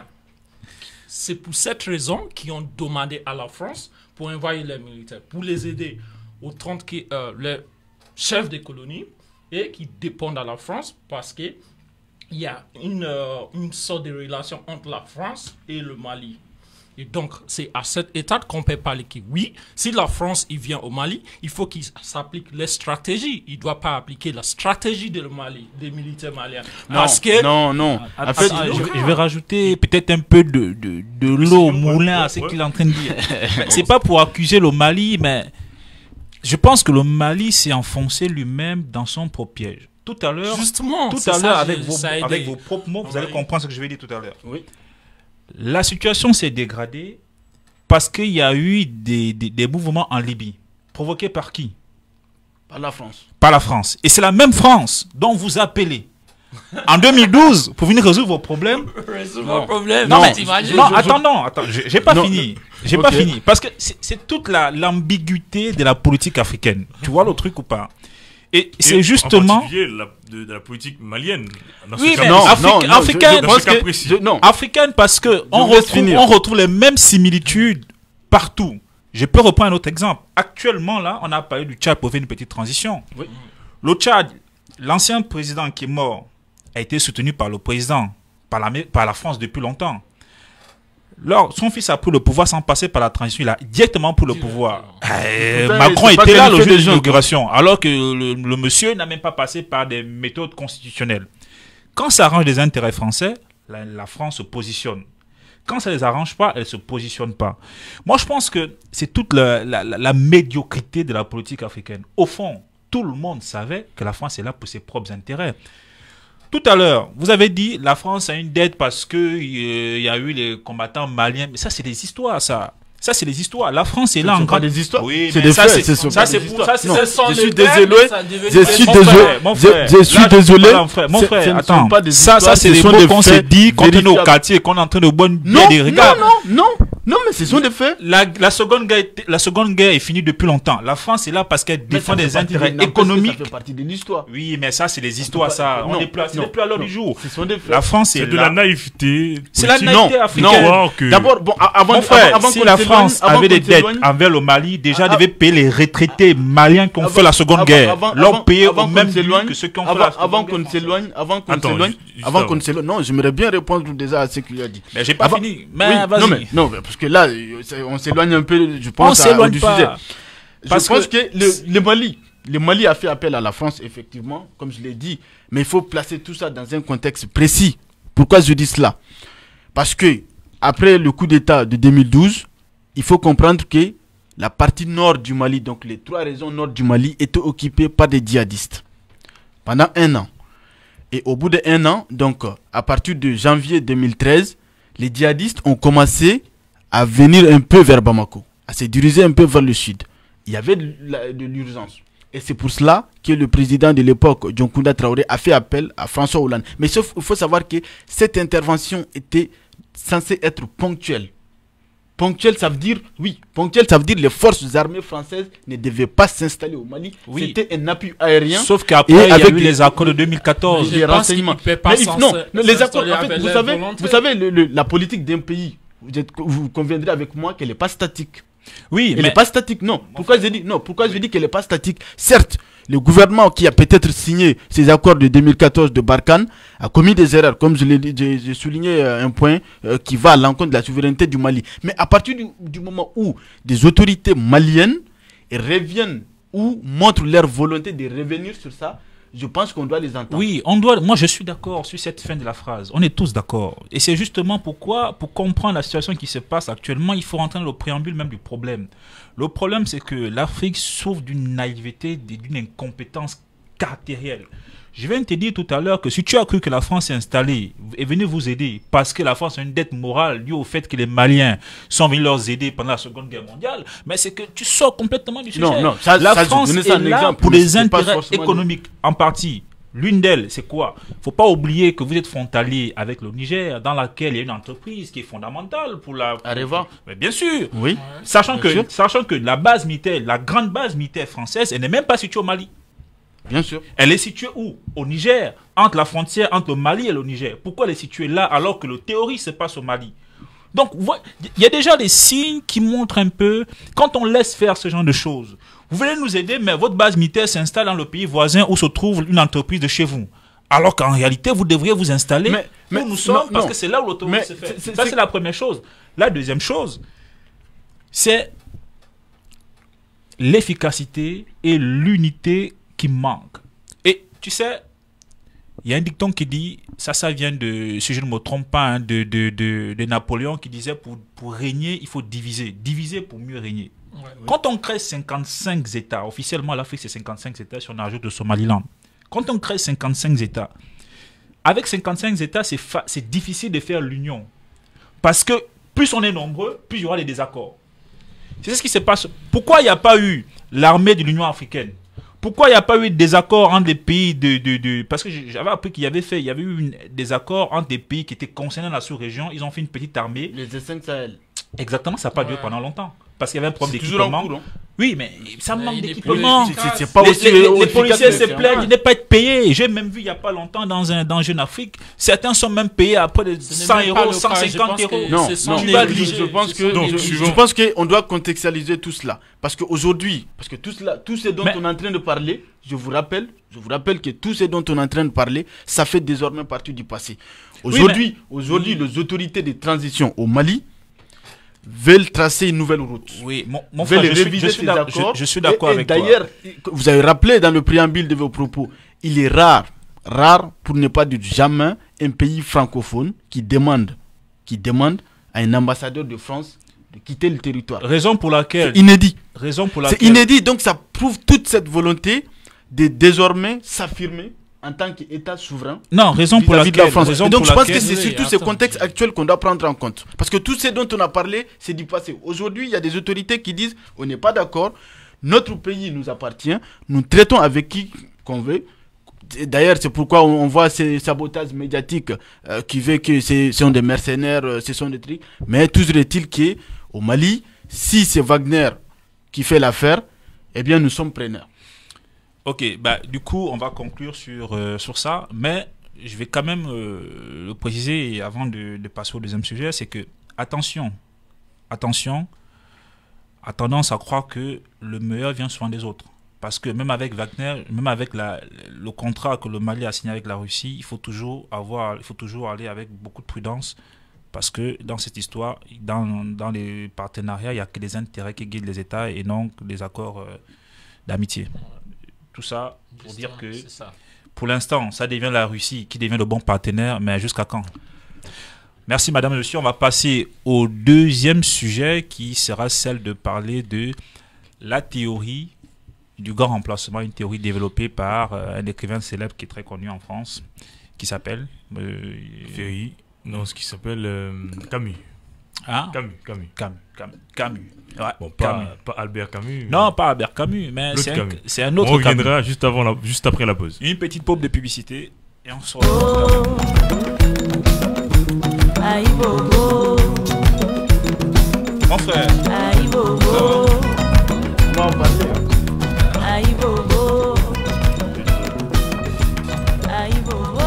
C'est pour cette raison qu'ils ont demandé à la France pour envoyer les militaires, pour les aider autant que euh, les chefs des colonies et qui dépendent à la France parce que il y a une, euh, une sorte de relation entre la France et le Mali. Et donc, c'est à cet état qu'on peut parler que oui, si la France il vient au Mali, il faut qu'il s'applique les stratégies. Il ne doit pas appliquer la stratégie de le Mali, des militaires maliens. Non, parce que, non, non. En fait, je, je vais rajouter peut-être un peu de, de, de l'eau au moulin à ce qu'il est en train de dire. C'est pas pour accuser le Mali, mais je pense que le Mali s'est enfoncé lui-même dans son propre piège. Tout à l'heure, justement, tout à l'heure, avec, avec vos propres mots, vous oui. allez comprendre ce que je vais dire tout à l'heure. Oui. La situation s'est dégradée parce qu'il y a eu des, des, des mouvements en Libye. Provoqués par qui? Par la France. Par la France. Et c'est la même France dont vous appelez en deux mille douze pour venir résoudre vos problèmes. Résoudre vos problèmes. Non, non, mais, non je, attends, non, attends, j'ai pas non, fini. J'ai okay. pas fini. Parce que c'est toute l'ambiguïté de la politique africaine. Tu vois le truc ou pas? Et, et c'est justement. En particulier la, de, de la politique malienne. Dans oui, ce mais non, Afri non, non, africaine, je, je, que, je, non. africaine parce que on retrouve, on retrouve les mêmes similitudes partout. Je peux reprendre un autre exemple. Actuellement, là, on a parlé du Tchad pour faire une petite transition. Oui. Le Tchad, l'ancien président qui est mort, a été soutenu par le président, par la, par la France depuis longtemps. Lors, son fils a pris le pouvoir sans passer par la transition, il a directement pris le pouvoir. Euh, Macron était là le jour de l'inauguration, alors que le, le monsieur n'a même pas passé par des méthodes constitutionnelles. Quand ça arrange les intérêts français, la, la France se positionne. Quand ça ne les arrange pas, elle ne se positionne pas. Moi, je pense que c'est toute la, la, la, la médiocrité de la politique africaine. Au fond, tout le monde savait que la France est là pour ses propres intérêts. Tout à l'heure, vous avez dit la France a une dette parce que il euh, y a eu les combattants maliens. Mais ça, c'est des histoires, ça. Ça, c'est des histoires. La France est là en grande. des histoires. Oui, c'est des faits. C'est ça, c'est pour ça. C'est je suis désolé. Je suis désolé. Mon frère, je suis désolé. Mon frère, mon frère, attends. Ça, ça, c'est des mots qu'on s'est dit quand on est au quartier, qu'on est en train de boire des regards. Non, non, non. Non, mais ce sont des faits. La, la, seconde guerre, la seconde guerre est finie depuis longtemps. La France est là parce qu'elle défend des intérêts de, économiques. Ça fait partie de l'histoire. Oui, mais ça, c'est les histoires, ça. On n'est plus, plus à l'heure du jour. Ce sont des faits. La France est, est de la naïveté. C'est la naïveté africaine. D'abord, bon, avant, Mon frère, avant, avant si la termine, France avait des dettes envers le Mali, déjà Ah, devait payer les retraités maliens qui ont avant- fait la Seconde avant- Guerre. avant- L'ont avant- payé avant au qu'on même ne prix s'éloigne, que ceux qui ont fait Avant, la avant Seconde qu'on Guerre ne s'éloigne, avant qu'on ne Attends, s'éloigne, ju- juste avant avant. qu'on ne s'éloigne, non, j'aimerais bien répondre déjà à ce qu'il a dit. Mais j'ai pas Avant- fini. Mais Oui, vas-y. non, mais, non, mais parce que là, euh, c'est- on s'éloigne un peu, je On pense, à- s'éloigne du pas. sujet. Je Parce pense que- que, le, le Mali, le Mali a fait appel à la France, effectivement, comme je l'ai dit, mais il faut placer tout ça dans un contexte précis. Pourquoi je dis cela? Parce que, après le coup d'État de deux mille douze, il faut comprendre que la partie nord du Mali, donc les trois régions nord du Mali, étaient occupées par des djihadistes pendant un an. Et au bout d'un an, donc à partir de janvier deux mille treize, les djihadistes ont commencé à venir un peu vers Bamako, à se diriger un peu vers le sud. Il y avait de la- de l'urgence. Et c'est pour cela que le président de l'époque, Dioncounda Traoré, a fait appel à François Hollande. Mais sauf, il faut savoir que cette intervention était censée être ponctuelle. Ponctuelle, ça veut dire, oui, ponctuelle, ça veut dire les forces armées françaises ne devaient pas s'installer au Mali. Oui. C'était un appui aérien. Sauf qu'après, Et il y a avec eu des- les accords de deux mille quatorze. Les Je pense renseignements. qu'il peut pas Mais il- s'en- non, non, les accords, s'installer en fait, avec vous la savez, volonté. vous savez le- le- la politique d'un pays, vous, êtes- vous conviendrez avec moi qu'elle n'est pas statique. Oui, Elle mais n'est pas statique, non. Pourquoi je dis non? Pourquoi je dis qu'elle n'est pas statique? Certes, le gouvernement qui a peut-être signé ces accords de deux mille quatorze de Barkhane a commis des erreurs, comme je l'ai dit, j'ai j'ai souligné euh, un point euh, qui va à l'encontre de la souveraineté du Mali. Mais à partir du, du moment où des autorités maliennes reviennent ou montrent leur volonté de revenir sur ça, je pense qu'on doit les entendre. oui, on doit. Moi, je suis d'accord sur cette fin de la phrase. On est tous d'accord. Et c'est justement pourquoi, pour comprendre la situation qui se passe actuellement, il faut rentrer dans le préambule même du problème. Le problème, c'est que l'Afrique souffre d'une naïveté, d'une incompétence caractérielle. Je viens de te dire tout à l'heure que si tu as cru que la France est installée et venue vous aider parce que la France a une dette morale due au fait que les Maliens sont venus leur aider pendant la Seconde Guerre mondiale, mais c'est que tu sors complètement du sujet. Non, non, ça- la ça, je France donnais est ça en là exemple, pour mais les c'est pas intérêts forcément économiques en partie. L'une d'elles, c'est quoi? Faut pas oublier que vous êtes frontalier avec le Niger, dans laquelle il y a une entreprise qui est fondamentale pour la... Areva. Mais bien sûr. Oui. Sachant Bien que, sûr. sachant que la base militaire, la grande base militaire française, elle n'est même pas située au Mali. Bien sûr. Elle est située où? Au Niger, entre la frontière entre le Mali et le Niger. Pourquoi elle est située là alors que le théorie se passe au Mali? Donc, il y a déjà des signes qui montrent un peu, quand on laisse faire ce genre de choses, vous venez nous aider, mais votre base militaire s'installe dans le pays voisin où se trouve une entreprise de chez vous. Alors qu'en réalité, vous devriez vous installer Mais- où mais- nous sommes, non, parce non. que c'est là où l'autorité Mais se fait. c'est- c'est- Ça, c'est- c'est la première chose. La deuxième chose, c'est l'efficacité et l'unité qui manquent. Et tu sais, il y a un dicton qui dit, ça, ça vient de, si je ne me trompe pas, hein, de, de, de, de Napoléon qui disait pour, pour régner, il faut diviser. Diviser pour mieux régner. Ouais, ouais. Quand on crée cinquante-cinq États, officiellement l'Afrique c'est cinquante-cinq États si on ajoute le Somaliland. Quand on crée cinquante-cinq États, avec cinquante-cinq États, c'est fa- c'est difficile de faire l'union. Parce que plus on est nombreux, plus il y aura des désaccords. C'est ce qui se passe. Pourquoi il n'y a pas eu l'armée de l'Union africaine? Pourquoi il n'y a pas eu des accords entre les pays de... de, de parce que j'avais appris qu'il y avait fait, il y avait eu une- des accords entre des pays qui étaient concernés dans la sous-région. Ils ont fait une petite armée. Les S cinq Sahel. Exactement, ça n'a pas duré Ouais. pendant longtemps. Parce qu'il y avait un problème C'est toujours en d'équipement. cours, hein. Oui, mais ça Mais manque il est d'équipement. plus C'est- c'est pas Les, aussi les- les- aussi les efficace policiers que se c'est, hein. plaignent de ne pas être payés. J'ai même vu il n'y a pas longtemps dans un dans Jeune Afrique, certains sont même payés à près de Ce n'est cent même pas euros, le cas, cent je cinquante pense euros. que Non, c'est sans non, tu vas négliger, je pense c'est que sans Donc, négliger. suivant. je pense qu'on doit contextualiser tout cela parce qu'aujourd'hui, parce que tout cela, tout ce dont Mais- on est en train de parler, je vous rappelle, je vous rappelle que tout ce dont on est en train de parler, ça fait désormais partie du passé. Aujourd'hui, aujourd'hui, les autorités de transition au Mali veulent tracer une nouvelle route. Oui, mon, mon veulent frère, je suis, réviser je suis ces d'ac- accords. je- je suis d'accord Et- et avec toi. D'ailleurs, vous avez rappelé dans le préambule de vos propos, il est rare, rare pour ne pas dire jamais, un pays francophone qui demande, qui demande à un ambassadeur de France de quitter le territoire. Raison pour laquelle, C'est inédit. raison pour C'est laquelle, inédit, donc ça prouve toute cette volonté de désormais s'affirmer en tant qu'État souverain non, raison pour vis-à-vis de laquelle, la France. raison Et donc pour je pense que laquelle- c'est Oui, surtout ce attends, contexte je- actuel qu'on doit prendre en compte. Parce que tout ce dont on a parlé, c'est du passé. Aujourd'hui, il y a des autorités qui disent on n'est pas d'accord, notre pays nous appartient, nous traitons avec qui qu'on veut. Et d'ailleurs, c'est pourquoi on, on voit ces sabotages médiatiques euh, qui veulent que ce sont des mercenaires, euh, ce sont des trucs. Mais toujours est-il qu'au Mali, si c'est Wagner qui fait l'affaire, eh bien nous sommes preneurs. Ok, bah, du coup, on va conclure sur, euh, sur ça, mais je vais quand même euh, le préciser avant de, de passer au deuxième sujet, c'est que, attention, attention, a tendance à croire que le meilleur vient souvent des autres. Parce que même avec Wagner, même avec la, le contrat que le Mali a signé avec la Russie, il faut toujours avoir, il faut toujours aller avec beaucoup de prudence. Parce que dans cette histoire, dans, dans les partenariats, il n'y a que des intérêts qui guident les États et non des accords euh, d'amitié. Tout ça pour dire que, pour l'instant, ça devient la Russie qui devient le bon partenaire, mais jusqu'à quand? Merci Madame et Monsieur. On va passer au deuxième sujet qui sera celle de parler de la théorie du grand remplacement, une théorie développée par euh, un écrivain célèbre qui est très connu en France, qui s'appelle euh, Ferry. Non, ce qui s'appelle euh, Camus. Hein? Camus. Camus. Camus. Camus. Camus. Ouais, bon, pas, Camus. pas Albert Camus. Non, pas Albert Camus, mais c'est un, c'est un autre Camus. On reviendra Camus. juste, avant la, juste après la pause. Une petite pause de publicité et on se retrouve. Aïe bobo. Mon frère. Aïe bobo. On va passer. Aïe bobo. Aïe bobo.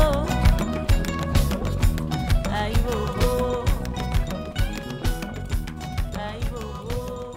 Aïe bobo. Aïe bobo.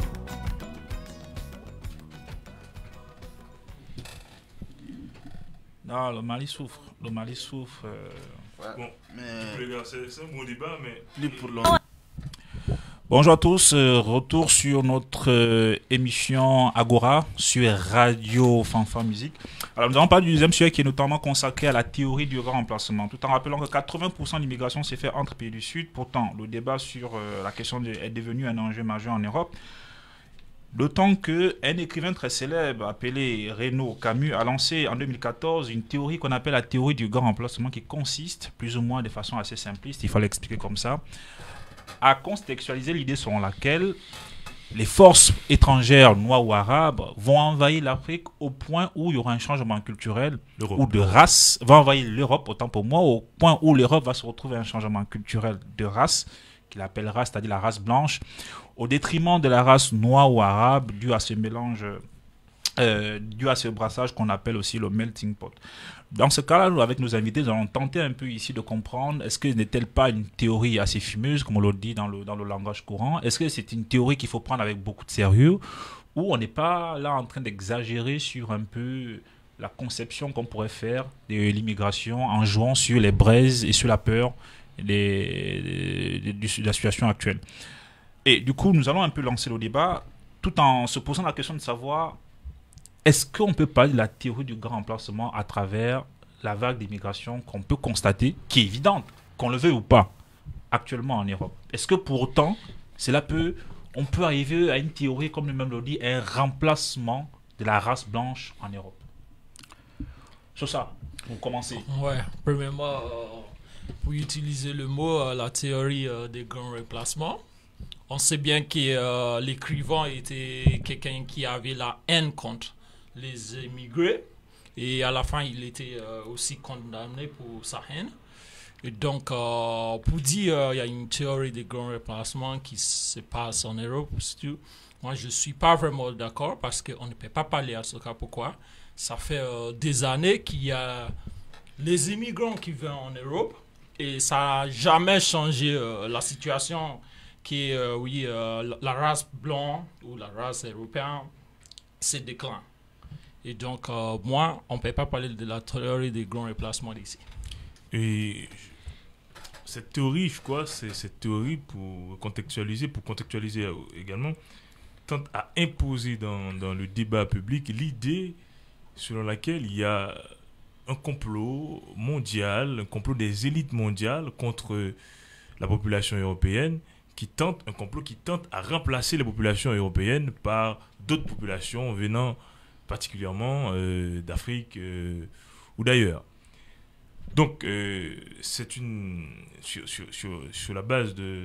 Non, le Mali souffre. Le Mali souffre. Euh... Bon, Mais c'est un bon débat, mais plus pour longtemps. Bonjour à tous, euh, retour sur notre euh, émission Agora sur Radio Fanfare Musique. Alors nous allons parler du deuxième sujet qui est notamment consacré à la théorie du grand remplacement, tout en rappelant que quatre-vingts pour cent de l'immigration s'est fait entre pays du Sud. Pourtant, le débat sur euh, la question de, est devenu un enjeu majeur en Europe. D'autant qu'un écrivain très célèbre appelé Renaud Camus a lancé en deux mille quatorze une théorie qu'on appelle la théorie du grand remplacement qui consiste, plus ou moins de façon assez simpliste, il faut l'expliquer comme ça, à contextualiser l'idée selon laquelle les forces étrangères, noires ou arabes, vont envahir l'Afrique au point où il y aura un changement culturel ou de race, vont envahir l'Europe, autant pour moi, au point où l'Europe va se retrouver un changement culturel de race, qu'il appellera, c'est-à-dire la race blanche, au détriment de la race noire ou arabe, dû à ce mélange, euh, dû à ce brassage qu'on appelle aussi le melting pot. Dans ce cas-là, nous, avec nos invités, nous allons tenter un peu ici de comprendre, est-ce que ce n'est-elle pas une théorie assez fumeuse, comme on le dit dans le, dans le langage courant? Est-ce que c'est une théorie qu'il faut prendre avec beaucoup de sérieux, ou on n'est pas là en train d'exagérer sur un peu la conception qu'on pourrait faire de l'immigration en jouant sur les braises et sur la peur des, des, de la situation actuelle? Et du coup, nous allons un peu lancer le débat, tout en se posant la question de savoir, est-ce qu'on peut parler de la théorie du grand remplacement à travers la vague d'immigration qu'on peut constater, qui est évidente, qu'on le veuille ou pas, actuellement en Europe? Est-ce que pour autant, cela peut, on peut arriver à une théorie, comme lui-même le dit, un remplacement de la race blanche en Europe? Sur ça, pour commencer. Ouais, premièrement, euh, pour utiliser le mot, euh, la théorie euh, des grands remplacements, on sait bien que euh, l'écrivain était quelqu'un qui avait la haine contre les immigrés et à la fin il était euh, aussi condamné pour sa haine. Et donc euh, pour dire il euh, y a une théorie des grands remplacements qui se passe en Europe, moi je suis pas vraiment d'accord parce qu'on ne peut pas parler à ce cas. Pourquoi? Ça fait euh, des années qu'il y a les immigrants qui viennent en Europe et ça n'a jamais changé euh, la situation qui est, euh, oui, euh, la race blanche ou la race européenne, c'est déclin. Et donc, euh, moi, on ne peut pas parler de la théorie des grands remplacements d'ici. Et cette théorie, je crois, c'est cette théorie pour contextualiser, pour contextualiser également, tente à imposer dans, dans le débat public l'idée selon laquelle il y a un complot mondial, un complot des élites mondiales contre la population européenne, qui tente, un complot qui tente à remplacer les populations européennes par d'autres populations venant particulièrement euh, d'Afrique euh, ou d'ailleurs. Donc, euh, c'est une sur, sur, sur, sur la base de,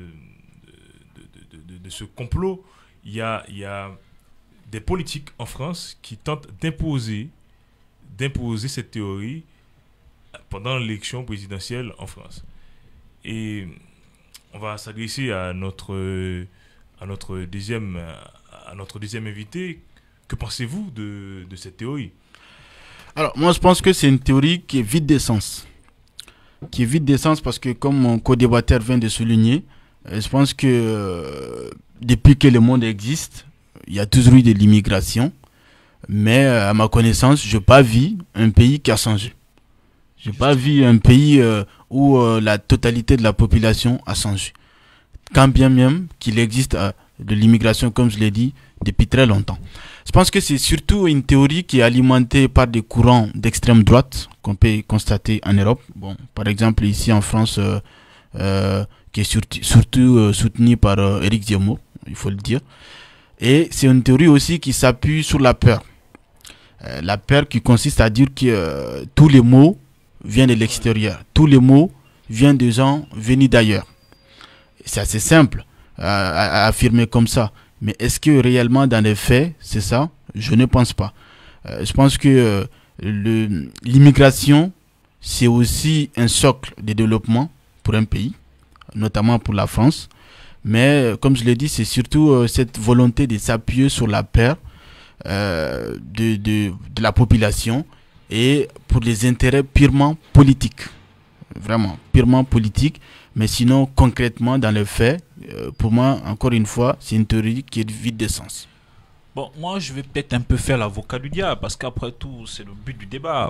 de, de, de, de ce complot, il y a, il y a des politiques en France qui tentent d'imposer, d'imposer cette théorie pendant l'élection présidentielle en France. Et on va s'adresser à notre, à notre deuxième, à notre deuxième invité. Que pensez-vous de, de cette théorie? Alors, moi, je pense que c'est une théorie qui est vide d'essence. Qui est vide d'essence parce que, comme mon co-débatteur vient de souligner, je pense que euh, depuis que le monde existe, il y a toujours eu de l'immigration. Mais euh, à ma connaissance, je n'ai pas vu un pays qui a changé. Je n'ai pas vu un pays euh, où euh, la totalité de la population a changé. Quand bien même qu'il existe euh, de l'immigration, comme je l'ai dit, depuis très longtemps. Je pense que c'est surtout une théorie qui est alimentée par des courants d'extrême droite qu'on peut constater en Europe. Bon, par exemple, ici en France, euh, euh, qui est surtout, surtout euh, soutenue par euh, Éric Zemmour, il faut le dire. Et c'est une théorie aussi qui s'appuie sur la peur. Euh, la peur qui consiste à dire que euh, tous les maux viennent de l'extérieur. Tous les maux viennent de gens venus d'ailleurs. C'est assez simple euh, à, à affirmer comme ça. Mais est-ce que réellement dans les faits, c'est ça? Je ne pense pas. Euh, je pense que euh, le, l'immigration, c'est aussi un socle de développement pour un pays, notamment pour la France. Mais comme je l'ai dit, c'est surtout euh, cette volonté de s'appuyer sur la peur euh, de, de, de la population et pour des intérêts purement politiques. Vraiment, purement politiques. Mais sinon, concrètement, dans les faits, euh, pour moi, encore une fois, c'est une théorie qui est vide de sens. Bon, moi, je vais peut-être un peu faire l'avocat du diable, parce qu'après tout, c'est le but du débat.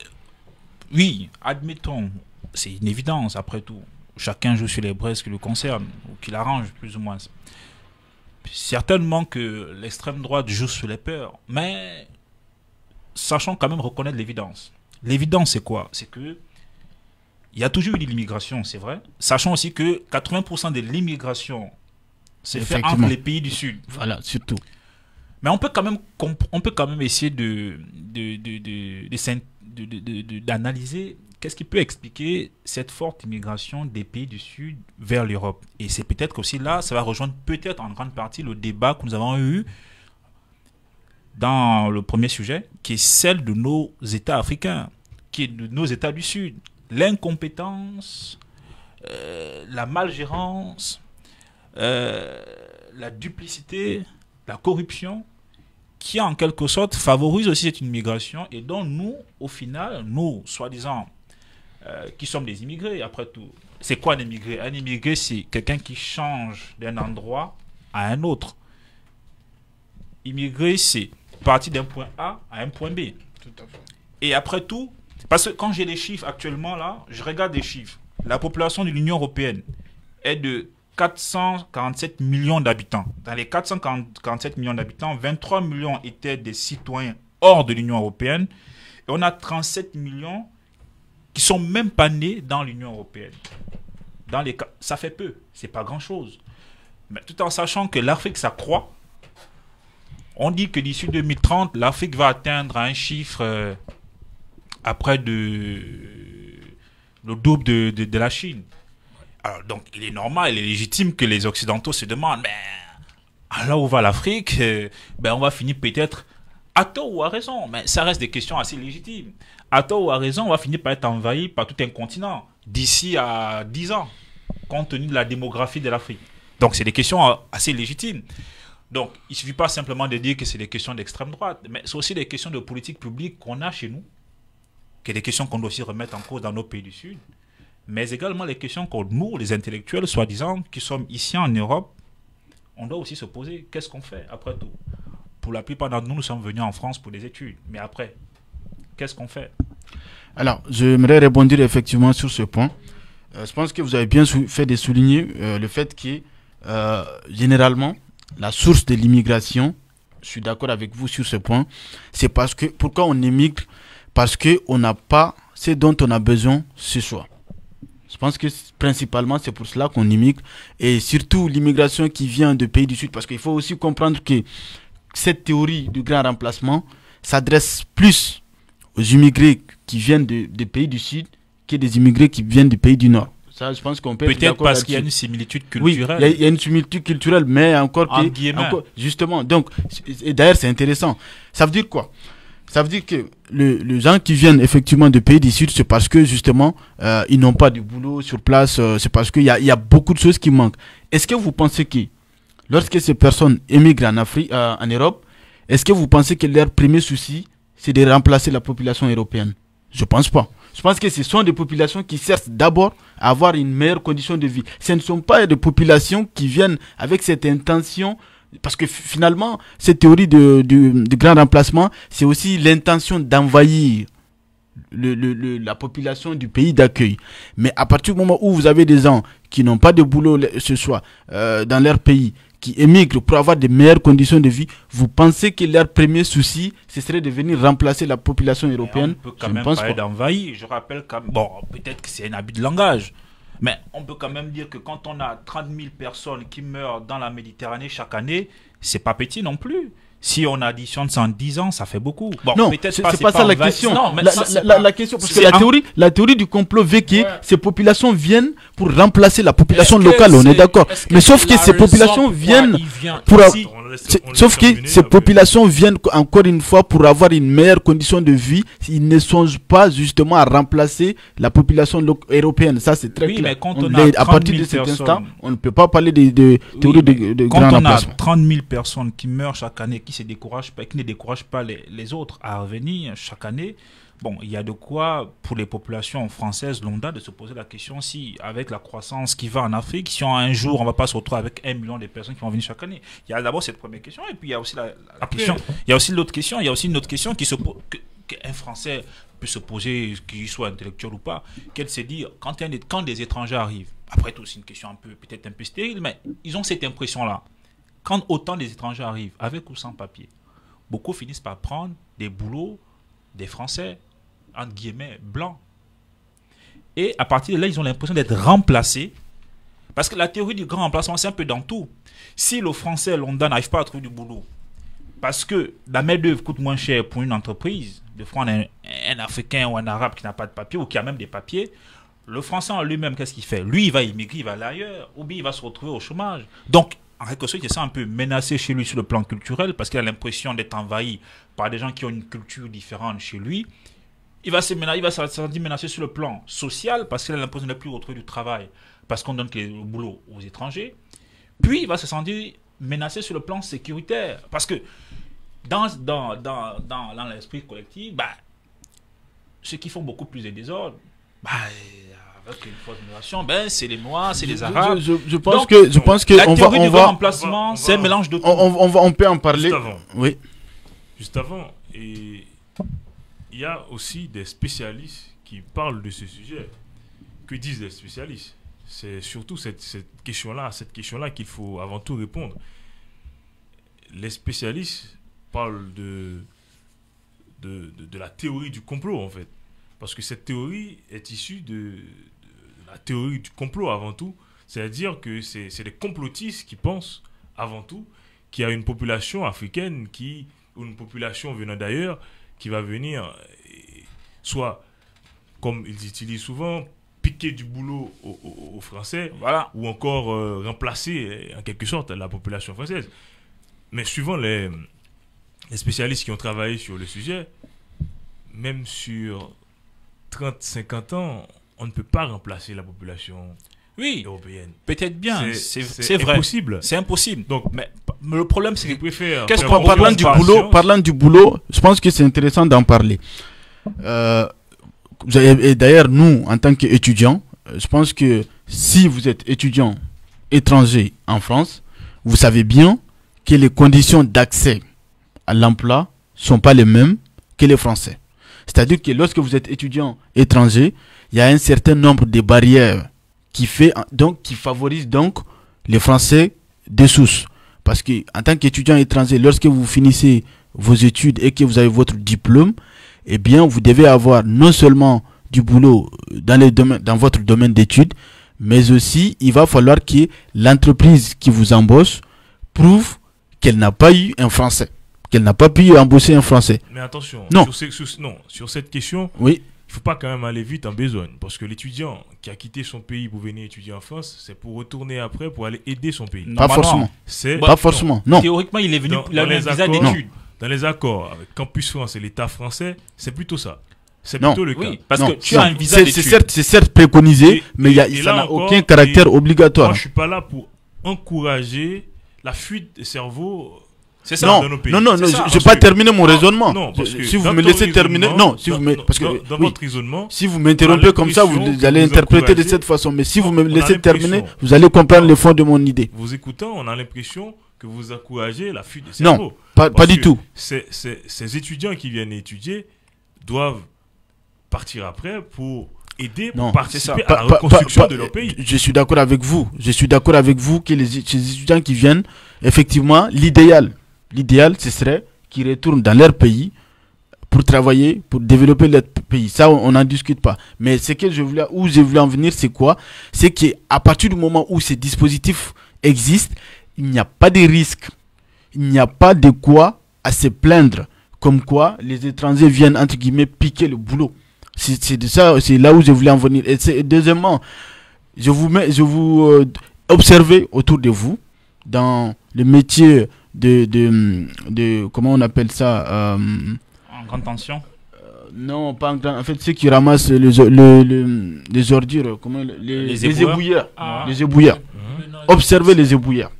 Oui, admettons, c'est une évidence, après tout. Chacun joue sur les braises qui le concernent, ou qui l'arrangent, plus ou moins. Certainement que l'extrême droite joue sur les peurs, mais sachons quand même reconnaître l'évidence. L'évidence, c'est quoi? C'est que il y a toujours eu de l'immigration, c'est vrai. Sachant aussi que quatre-vingts pour cent de l'immigration c'est fait entre les pays du Sud. Voilà, surtout. Mais on peut quand même, on peut quand même essayer de, de, de, de, de, de, de, de, d'analyser qu'est-ce qui peut expliquer cette forte immigration des pays du Sud vers l'Europe. Et c'est peut-être qu'aussi là, ça va rejoindre peut-être en grande partie le débat que nous avons eu dans le premier sujet, qui est celle de nos États africains, qui est de nos États du Sud. L'incompétence, euh, la malgérance, euh, la duplicité, la corruption, qui en quelque sorte favorise aussi cette immigration et dont nous, au final, nous, soi-disant, euh, qui sommes des immigrés, après tout, c'est quoi un immigré? Un immigré, c'est quelqu'un qui change d'un endroit à un autre. Immigré, c'est partir d'un point A à un point B. Tout à fait. Et après tout, parce que quand j'ai les chiffres actuellement là, je regarde les chiffres. La population de l'Union européenne est de quatre cent quarante-sept millions d'habitants. Dans les quatre cent quarante-sept millions d'habitants, vingt-trois millions étaient des citoyens hors de l'Union européenne. Et on a trente-sept millions qui sont même pas nés dans l'Union européenne. Dans les, ça fait peu, c'est pas grand-chose. Mais tout en sachant que l'Afrique, ça croît. On dit que d'ici deux mille trente, l'Afrique va atteindre un chiffre... Euh, après de, le double de, de, de la Chine. Alors, donc, il est normal, il est légitime que les Occidentaux se demandent, mais alors où va l'Afrique? Ben, on va finir peut-être, à tort ou à raison, mais ça reste des questions assez légitimes. À tort ou à raison, on va finir par être envahi par tout un continent d'ici à dix ans, compte tenu de la démographie de l'Afrique. Donc, c'est des questions assez légitimes. Donc, il ne suffit pas simplement de dire que c'est des questions d'extrême droite, mais c'est aussi des questions de politique publique qu'on a chez nous, qui est des questions qu'on doit aussi remettre en cause dans nos pays du Sud, mais également les questions que nous, les intellectuels, soi-disant, qui sommes ici en Europe, on doit aussi se poser, qu'est-ce qu'on fait après tout? Pour la plupart d'entre nous, nous sommes venus en France pour des études, mais après, qu'est-ce qu'on fait? Alors, j'aimerais rebondir effectivement sur ce point. Euh, je pense que vous avez bien fait de souligner euh, le fait que, euh, généralement, la source de l'immigration, je suis d'accord avec vous sur ce point, c'est parce que, pourquoi on émigre? Parce qu'on n'a pas ce dont on a besoin ce soir. Je pense que principalement c'est pour cela qu'on immigre. Et surtout l'immigration qui vient de pays du Sud. Parce qu'il faut aussi comprendre que cette théorie du grand remplacement s'adresse plus aux immigrés qui viennent de, des pays du Sud que des immigrés qui viennent du pays du Nord. Ça, je pense qu'on peut peut-être parce qu'il y a une similitude culturelle. Oui, il y, y a une similitude culturelle, mais encore que... Encore, justement, donc, et d'ailleurs c'est intéressant. Ça veut dire quoi? Ça veut dire que le, les gens qui viennent effectivement de pays du Sud, c'est parce que justement, euh, ils n'ont pas de boulot sur place, euh, c'est parce qu'il y a, y a beaucoup de choses qui manquent. Est-ce que vous pensez que lorsque ces personnes émigrent en Afrique, euh, en Europe, est-ce que vous pensez que leur premier souci, c'est de remplacer la population européenne? Je pense pas. Je Je pense que ce sont des populations qui cherchent d'abord à avoir une meilleure condition de vie. Ce ne sont pas des populations qui viennent avec cette intention, parce que finalement, cette théorie de, de, de grand remplacement, c'est aussi l'intention d'envahir le, le, le, la population du pays d'accueil. Mais à partir du moment où vous avez des gens qui n'ont pas de boulot ce soir euh, dans leur pays, qui émigrent pour avoir de meilleures conditions de vie, vous pensez que leur premier souci, ce serait de venir remplacer la population européenne? On peut quand Je même pense parler pas. d'envahir. Je rappelle quand même, bon, peut-être que c'est un abus de langage, mais on peut quand même dire que quand on a trente mille personnes qui meurent dans la Méditerranée chaque année, c'est pas petit non plus. Si on additionne ça en dix ans, ça fait beaucoup. Bon, Non, peut-être c'est pas, c'est pas ça la envahi- question. Non, mais La, ça, la- c'est la- pas- la question, parce que c'est la un- théorie, la théorie du complot veut que Ouais. ces populations viennent pour remplacer la population Est-ce que locale, on c'est- est d'accord. est-ce que Mais c'est sauf que la ces raison populations pourquoi viennent il vient pour ici? avoir- On le laisse- C'est- on le Sauf laisse que terminer, ces après. populations viennent co- encore une fois pour avoir une meilleure condition de vie. Ils ne songent pas justement à remplacer la population lo- européenne. Ça, c'est très Oui, clair. mais quand On on a l'est- à partir de trente cet mille instant, personnes- on ne peut pas parler de, de Oui, théorie de, mais de quand grand on a remplacement. trente mille personnes qui meurent chaque année, qui se découragent pas, qui ne découragent pas les, les autres à revenir chaque année, bon, il y a de quoi pour les populations françaises lambda de se poser la question si, avec la croissance qui va en Afrique, si on, un jour on va pas se retrouver avec un million de personnes qui vont venir chaque année. Il y a d'abord cette première question, et puis il y a aussi la, la- la Après- question. Il y a aussi l'autre question. Il y a aussi une autre question qui se pose. Qu'un Français peut se poser, qu'il soit intellectuel ou pas, qu'elle se dit quand, un- quand des étrangers arrivent. Après tout, c'est une question un peu peut-être un peu stérile, mais ils ont cette impression-là. Quand autant des étrangers arrivent, avec ou sans papier, beaucoup finissent par prendre des boulots des Français, entre guillemets, blancs. Et à partir de là, ils ont l'impression d'être remplacés. Parce que la théorie du grand remplacement, c'est un peu dans tout. Si le Français lambda n'arrive pas à trouver du boulot, parce que la main-d'œuvre coûte moins cher pour une entreprise, de prendre un, un Africain ou un Arabe qui n'a pas de papier ou qui a même des papiers, le Français en lui-même, qu'est-ce qu'il fait? Lui, il va immigrer, il va aller ailleurs, ou bien il va se retrouver au chômage. Donc, en quelque sorte, il se sent un peu menacé chez lui sur le plan culturel parce qu'il a l'impression d'être envahi par des gens qui ont une culture différente chez lui. Il va se, mena- il va se sentir menacé sur le plan social parce qu'il a l'impression de ne plus retrouver du travail parce qu'on donne le boulot aux étrangers. Puis, il va se sentir menacé sur le plan sécuritaire parce que dans, dans, dans, dans, dans l'esprit collectif, bah, ceux qui font beaucoup plus de désordre, bah, avec une forte migration, ben, c'est les Noirs, c'est les Je- Arabes. Je, je- je pense Donc, que je pense que La on va théorie on du va grand on remplacement, va- c'est un on va- mélange de tout. on, on- on va on peut en parler. Juste avant. Oui. Juste avant, et il y a aussi des spécialistes qui parlent de ce sujet. Que disent les spécialistes? C'est surtout cette, cette question-là, à cette question-là qu'il faut avant tout répondre. Les spécialistes parlent de, de, de, de la théorie du complot, en fait. Parce que cette théorie est issue de, de la théorie du complot avant tout. C'est-à-dire que c'est c'est des complotistes qui pensent avant tout qu'il y a une population africaine qui, ou une population venant d'ailleurs qui va venir, et soit, comme ils utilisent souvent, piquer du boulot aux, aux- aux Français, Voilà. ou encore euh, remplacer en quelque sorte la population française. Mais suivant les, les spécialistes qui ont travaillé sur le sujet, même sur trente à cinquante ans, on ne peut pas remplacer la population Oui, européenne. peut-être bien. C'est- C'est c'est c'est vrai. impossible. C'est impossible. Donc, Mais p- mais le problème, c'est je que préfère... Qu'est-ce faire qu'on- mon Parlant plan du par boulot, science. parlant du boulot, je pense que c'est intéressant d'en parler. Euh, vous avez- et d'ailleurs, nous, en tant qu'étudiants, euh, je pense que si vous êtes étudiant étranger en France, vous savez bien que les conditions d'accès à l'emploi sont pas les mêmes que les Français. C'est-à-dire que lorsque vous êtes étudiant étranger, il y a un certain nombre de barrières qui fait donc qui favorise donc les Français de souche. Parce que en tant qu'étudiant étranger, lorsque vous finissez vos études et que vous avez votre diplôme, eh bien vous devez avoir non seulement du boulot dans les domaines, dans votre domaine d'études, mais aussi il va falloir que l'entreprise qui vous embauche prouve qu'elle n'a pas eu un Français, qu'elle n'a pas pu embaucher un Français. Mais attention, Non. Sur, ces- sur- non, sur cette question, Oui, il faut pas quand même aller vite en besogne. Parce que l'étudiant qui a quitté son pays pour venir étudier en France, c'est pour retourner après pour aller aider son pays. pas Normalement, forcément. C'est Pas forcément. Non. théoriquement, il est venu, Dans- il a dans eu un les visa accords- d'études. Dans les accords avec Campus France et l'État français, c'est plutôt ça. C'est Non. plutôt le cas. Oui, parce Non, que tu non. as un visa C'est- d'études. C'est certes, c'est certes préconisé, Et- mais il y a, et ça là n'a encore, aucun caractère et obligatoire. Moi, je suis pas là pour encourager la fuite des cerveaux. C'est ça. Non, dans nos pays. non, non, C'est non, ça, je n'ai parce pas que- terminé mon raisonnement. Non, parce que si vous dans me ton laissez terminer, raisonnement- non, si vous dans- me, dans- parce que dans- dans oui, votre raisonnement, si vous m'interrompez comme ça, vous, l'impression vous allez que vous interpréter de encouragez- cette façon. Mais si Non, vous me on a laissez terminer, l'impression- vous allez comprendre le fond de mon idée. vous écoutant, on a l'impression que vous encouragez la fuite des Non, cerveaux. pas, pas Parce du que tout. Ces, ces- ces étudiants qui viennent étudier doivent partir après pour aider, pour Non, participer Pas- à la pas- reconstruction pas- de leur pays. Je suis d'accord avec vous. Je suis d'accord avec vous que les, ces étudiants qui viennent, effectivement, l'idéal, l'idéal, ce serait qu'ils retournent dans leur pays pour travailler, pour développer leur pays. Ça, on n'en discute pas. Mais ce que je voulais, où je voulais en venir, c'est quoi? C'est qu'à partir du moment où ces dispositifs existent, il n'y a pas de risque. Il n'y a pas de quoi à se plaindre. Comme quoi, les étrangers viennent, entre guillemets, piquer le boulot. C'est c'est de ça, c'est là où je voulais en venir. Et, c'est- et deuxièmement, je vous mets, je vous euh, observez autour de vous dans le métier de, de, de comment on appelle ça euh, En grande tension. non, pas en grand- en fait ceux qui ramassent les, le, le- les ordures, comment les, les, Les les éboueurs. ébouilleurs, Ah. les ébouilleurs. Le nom- Observez les ébouilleurs.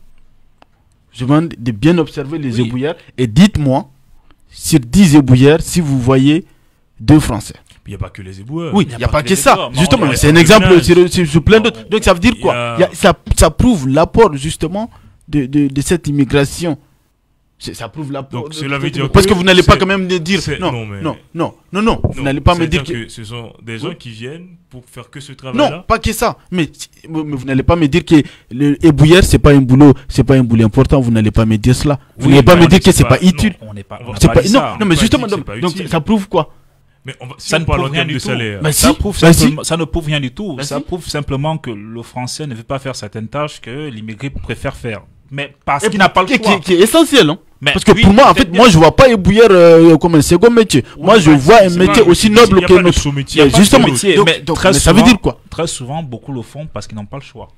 Je vous demande de bien observer les Oui. ébouilleurs et dites-moi sur dix ébouilleurs si vous voyez deux Français. Il n'y a pas que les éboueurs. Oui, il n'y a, pas que ça. éboueurs, mais Justement, on- c'est un on- exemple on- sur, sur- sur plein d'autres. on- Donc ça veut dire il y quoi a- Il y a- ça, ça prouve l'apport justement de, de, de cette immigration. C'est- Ça prouve l'apport. Donc, de- cela de- veut dire Parce que que vous n'allez pas c'est- quand même me dire. c'est- Non, non, mais- non, non, non, non, Vous Non, n'allez pas me c'est-à-dire dire que. que ce sont des gens Oui. qui viennent pour faire que ce Non, travail-là. pas que ça. Mais, mais vous n'allez pas me dire que le ébouillère, c'est pas un boulot, c'est pas un boulot important. Vous n'allez pas me dire cela. Vous Oui, n'allez pas mais me on dire ne que sait c'est pas. pas utile. On n'est pas. On on va- n'a C'est pas pas, dit non, ça. non, mais pas justement, dit que donc, c'est pas donc utile. ça prouve quoi Mais on va- si Ça on ne parle en prouve rien termes du de tout. salaire, Bah, Ça si, prouve, bah, simplement- si. ça ne prouve rien du tout. Bah, ça si. prouve simplement que le français ne veut pas faire certaines tâches que l'immigré préfère faire. Mais parce Et qu'il n'a pas le qui- choix. qui, qui est essentiel, hein. Mais Parce que oui, pour moi, en peut-être fait, bien. moi, je vois pas ébouillère euh, comme un second métier. moi, je bah, vois c'est- un c'est métier pas- aussi il y noble a que pas de notre. sous-métier, Il y a Mais pas de justement, métier, donc- mais donc- très mais ça veut souvent- dire quoi Très souvent, beaucoup le font parce qu'ils n'ont pas le choix.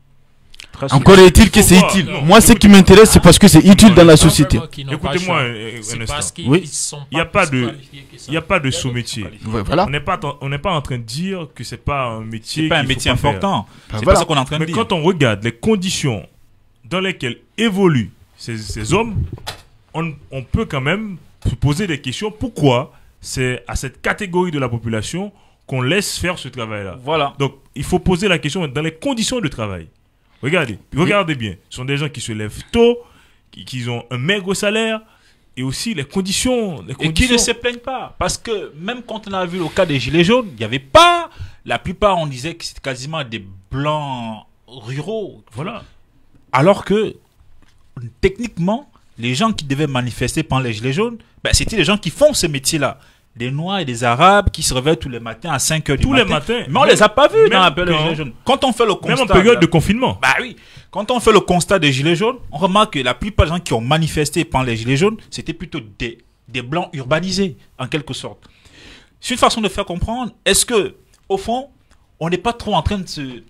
Très souvent. Encore est-il que faut c'est voir. utile. Non, Moi, ce écoute- qui m'intéresse, c'est parce que c'est utile dans la Pas société. vraiment qu'ils n'ont pas le Écoutez-moi choix. un- un C'est instant. parce qu'ils Oui. ils sont Il y a pas pas plus de- qualifiés que ça. Il n'y a pas de sous-métier. Ouais, voilà. On n'est pas, en- on n'est pas en train de dire que c'est pas un métier. C'est pas un qu'il faut métier pas faire. important. Bah, C'est voilà. pas ça qu'on est en train de Mais dire. quand on regarde les conditions dans lesquelles évoluent ces, ces hommes, on, on peut quand même se poser des questions. Pourquoi c'est à cette catégorie de la population qu'on laisse faire ce travail-là? Voilà. Donc, il faut poser la question dans les conditions de travail. Regardez, regardez bien. Ce sont des gens qui se lèvent tôt, qui, qui ont un maigre salaire, et aussi les conditions. Les Et qui conditions. ne se plaignent pas. Parce que même quand on a vu le cas des Gilets jaunes, il n'y avait pas. La plupart, on disait que c'était quasiment des blancs ruraux. Voilà. Alors que, techniquement, les gens qui devaient manifester pendant les Gilets jaunes, ben, c'était les gens qui font ce métier-là. Des Noirs et des Arabes qui se réveillent tous les matins à cinq heures du Tous les matin. matins. Mais on Même- les a pas vus même dans la période des quand- Gilets jaunes. Quand on fait le Même constat. en période là- de confinement. Bah oui. Quand on fait le constat des Gilets jaunes, on remarque que la plupart des gens qui ont manifesté pendant les Gilets jaunes, c'était plutôt des, des blancs urbanisés, en quelque sorte. C'est une façon de faire comprendre. Est-ce que, au fond, on n'est pas trop en train de se. de-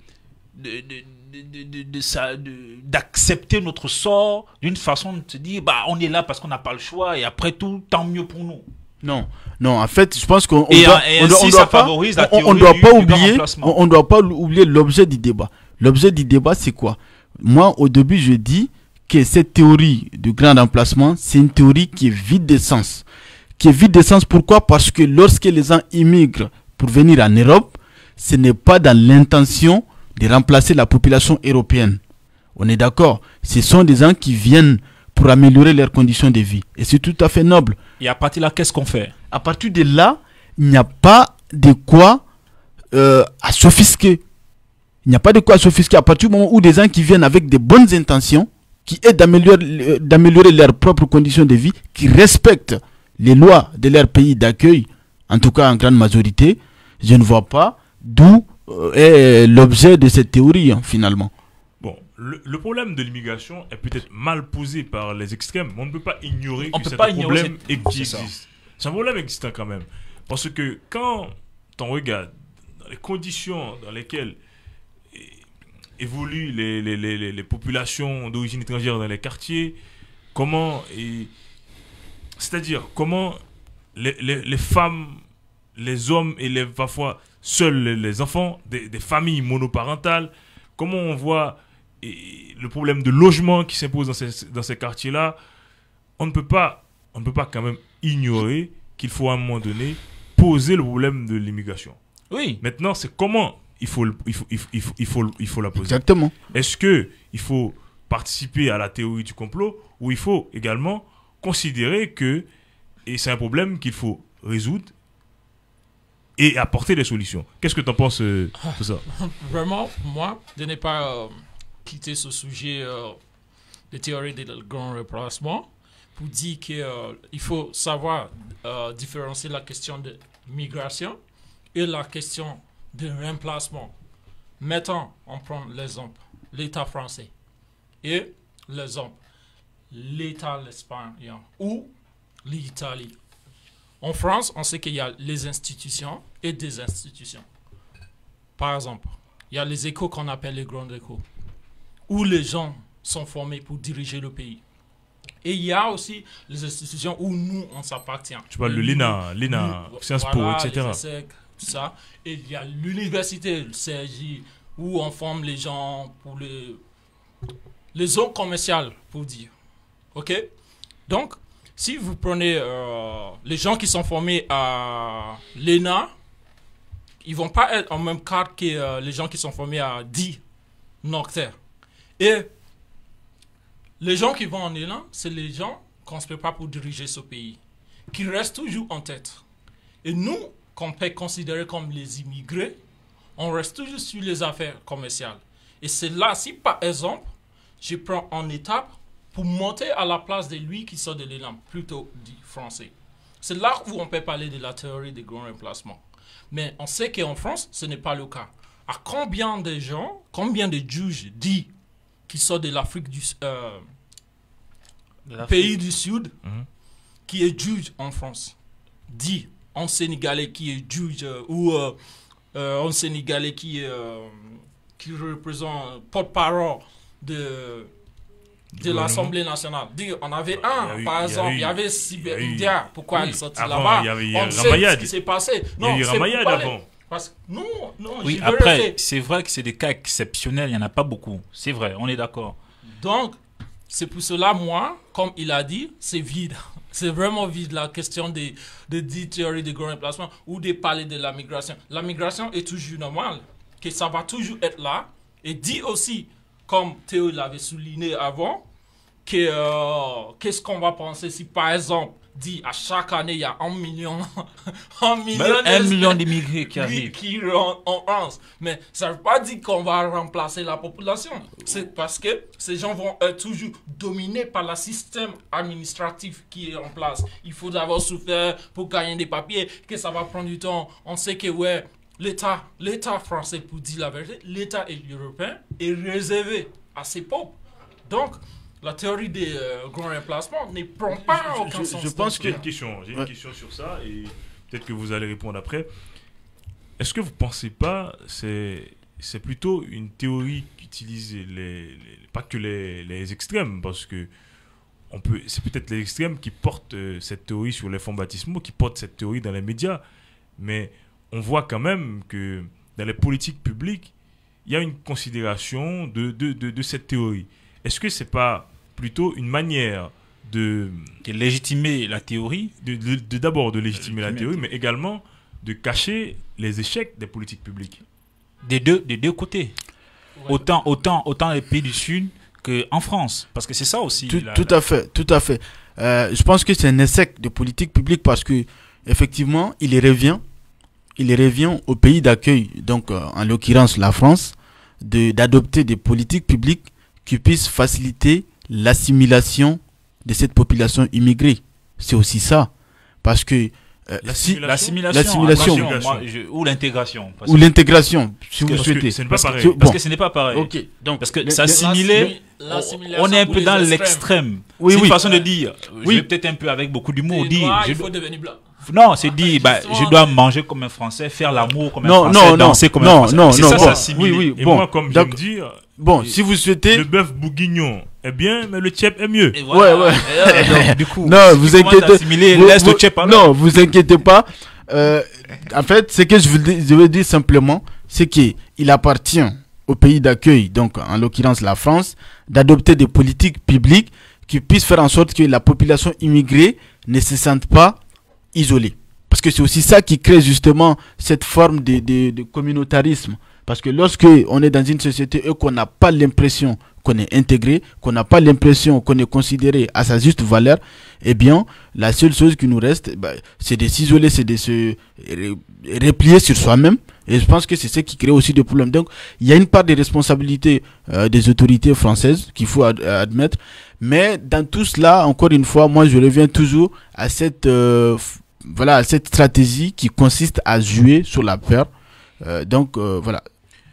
de- de- de- de ça- de- d'accepter notre sort d'une façon de se dire, bah, on est là parce qu'on n'a pas le choix et après tout, tant mieux pour nous. Non, non, en fait, je pense qu'on on Et, doit, euh, et on doit- ainsi, on doit ça pas, favorise la on- on théorie doit du- pas du grand oublier, remplacement. on, on doit pas oublier l'objet du débat. L'objet du débat, c'est quoi? Moi, au début, je dis que cette théorie du grand remplacement, c'est une théorie qui est vide de sens. Qui est vide de sens, pourquoi? Parce que lorsque les gens immigrent pour venir en Europe, ce n'est pas dans l'intention de remplacer la population européenne. On est d'accord? Ce sont des gens qui viennent pour améliorer leurs conditions de vie. Et c'est tout à fait noble. Et à partir de là, qu'est-ce qu'on fait? À partir de là, il n'y a pas de quoi euh, à s'offusquer. Il n'y a pas de quoi à s'offusquer à partir du moment où des gens qui viennent avec de bonnes intentions, qui aident d'améliorer, d'améliorer leurs propres conditions de vie, qui respectent les lois de leur pays d'accueil, en tout cas en grande majorité, je ne vois pas d'où euh, est l'objet de cette théorie, hein, finalement. Bon, le, le problème de l'immigration est peut-être mal posé par les extrêmes, mais on ne peut pas ignorer On que peut c'est pas un ignorer problème cette- et- qui c'est ça. existe. C'est un problème existant quand même. Parce que quand on regarde dans les conditions dans lesquelles é- évoluent les, les, les, les- les populations d'origine étrangère dans les quartiers, comment, et- c'est-à-dire comment les, les, les femmes, les hommes et les, parfois seuls les, les enfants des, des familles monoparentales, comment on voit et, le problème de logement qui s'impose dans ces, dans ces quartiers-là, on ne peut pas, on ne peut pas quand même ignorer qu'il faut à un moment donné poser le problème de l'immigration. Oui. Maintenant, c'est comment il faut, le- il faut, il faut, il faut, il faut, il faut la poser. Exactement. Est-ce que il faut participer à la théorie du complot ou il faut également considérer que et c'est un problème qu'il faut résoudre et apporter des solutions. Qu'est-ce que tu en penses euh, de ça? Vraiment, pour moi, de ne pas euh, quitter ce sujet euh, de théorie des grands remplacements pour dire qu'il euh, faut savoir euh, différencier la question de migration et la question de remplacement. Mettons, on prend l'exemple, l'État français et l'exemple, l'État espagnol ou l'Italie. En France, on sait qu'il y a les institutions et des institutions. Par exemple, il y a les écoles qu'on appelle les grandes écoles, où les gens sont formés pour diriger le pays. Et il y a aussi les institutions où nous, on s'appartient. Tu parles de l'E N A, l'E N A, Nous- Sciences voilà, Po, et cetera. les ESSEC, tout ça. Et il y a l'université, le C S J, où on forme les gens pour les, les zones commerciales, pour dire. OK? Donc, si vous prenez euh, les gens qui sont formés à l'E N A, ils vont pas être en même cadre que euh, les gens qui sont formés à D I, Noctaire. Et les gens qui vont en E N A, c'est les gens qu'on se prépare pour diriger ce pays, qui restent toujours en tête. Et nous, qu'on peut considérer comme les immigrés, on reste toujours sur les affaires commerciales. Et c'est là, si par exemple, je prends en étape pour monter à la place de lui qui sort de l'E N A, plutôt dit français. C'est là où on peut parler de la théorie des grands remplacements. Mais on sait qu'en France, ce n'est pas le cas. À combien de gens, combien de juges dits qui sortent de l'Afrique du euh, pays du Sud, Mhm. qui est juge en France, dit en Sénégalais qui est juge euh, ou euh, euh, en Sénégalais qui est euh, qui représente porte-parole de de gouvernement. l'Assemblée nationale. Dis, on avait Il y a un, eu- par il y a exemple, eu- il y avait il y Sibé a eu- India. Pourquoi oui, elle est sortie avant, là-bas? il y avait- il y On a sait Ramayad. ce qui s'est passé. Il y a eu c'est Ramayad pas les- avant. Parce que non, non, Oui, je veux après, rester. c'est vrai que c'est des cas exceptionnels, il n'y en a pas beaucoup. C'est vrai, on est d'accord. Donc, c'est pour cela, moi, comme il a dit, c'est vide. C'est vraiment vide la question des, des dix théories de grands remplacements ou de parler de la migration. La migration est toujours normale, que ça va toujours être là. Et dit aussi, comme Théo l'avait souligné avant, que euh, qu'est-ce qu'on va penser si par exemple, dit à chaque année, il y a un million, un million, Même un de- million d'immigrés qui oui, arrivent. qui rentrent en France. Mais ça ne veut pas dire qu'on va remplacer la population. C'est parce que ces gens vont être toujours dominés par le système administratif qui est en place. Il faut d'abord souffrir pour gagner des papiers, que ça va prendre du temps. On sait que ouais, l'État, l'État français, pour dire la vérité, l'État européen est réservé à ses peuples. Donc, la théorie des euh, grands remplacements ne prend pas aucun je- sens. je pense dans J'ai ce une question, j'ai une Ouais. question sur ça et peut-être que vous allez répondre après. Est-ce que vous pensez pas c'est c'est plutôt une théorie qui utilise les, les- pas que les, les extrêmes parce que on peut c'est peut-être les extrêmes qui portent euh, cette théorie sur les fonds baptismaux, qui portent cette théorie dans les médias, mais on voit quand même que dans les politiques publiques, il y a une considération de de, de, de cette théorie. Est-ce que c'est pas plutôt une manière de De légitimer la théorie. de, de- de- d'abord de légitimer la Légitimer. théorie, mais également de cacher les échecs des politiques publiques. Des deux, des deux côtés. Ouais. Autant, autant, autant les pays du Sud qu'en France. Parce que c'est ça aussi. Tout, la- tout la- à fait, tout à fait. Euh, je pense que c'est un échec de politique publique parce que effectivement, il revient, il revient au pays d'accueil, donc euh, en l'occurrence la France, de d'adopter des politiques publiques qui puissent faciliter l'assimilation de cette population immigrée. C'est aussi ça, parce que euh, si L'assimilation. L'assimilation. attention, moi, je- ou l'intégration. Parce ou que- l'intégration, si vous Parce que souhaitez. ce n'est pas parce que- pareil. Bon. Parce que ce n'est pas pareil. Ok, donc Parce que le- s'assimiler, L'assimilation on est un pour peu les dans extrêmes. l'extrême. Oui, c'est une oui. façon de dire. Je Oui. vais peut-être un peu avec beaucoup d'humour Les dire. noirs, je il faut dois- devenir blanc. Non, c'est dit, bah, justement, je dois manger comme un Français, faire l'amour comme un Non, Français, non, non, danser comme un non, Français. non, C'est non, ça, bon, s'assimiler. oui, oui. Et Bon, moi, comme j'aime d'accord. dire, Bon, Et- si vous souhaitez, le bœuf bourguignon est bien, mais le tchèp est mieux. Et voilà. Ouais, ouais. Et là, donc, du coup, non, si vous tu commences à inquiétez, assimiler, vous- laisse le vous- tchèp à l'heure. non, vous inquiétez pas. Euh, en fait, ce que je veux, dire- je veux dire simplement, c'est qu'il appartient au pays d'accueil, donc en l'occurrence la France, d'adopter des politiques publiques qui puisse faire en sorte que la population immigrée ne se sente pas isolée. Parce que c'est aussi ça qui crée justement cette forme de, de, de communautarisme. Parce que lorsque on est dans une société et qu'on n'a pas l'impression qu'on est intégré, qu'on n'a pas l'impression qu'on est considéré à sa juste valeur, eh bien, la seule chose qui nous reste, bah, c'est de s'isoler, c'est de se replier sur soi-même. Et je pense que c'est ce qui crée aussi des problèmes. Donc, il y a une part de responsabilité euh, des autorités françaises qu'il faut ad admettre. Mais dans tout cela, encore une fois, moi, je reviens toujours à cette, euh, voilà, à cette stratégie qui consiste à jouer sur la peur. Euh, donc, euh, voilà.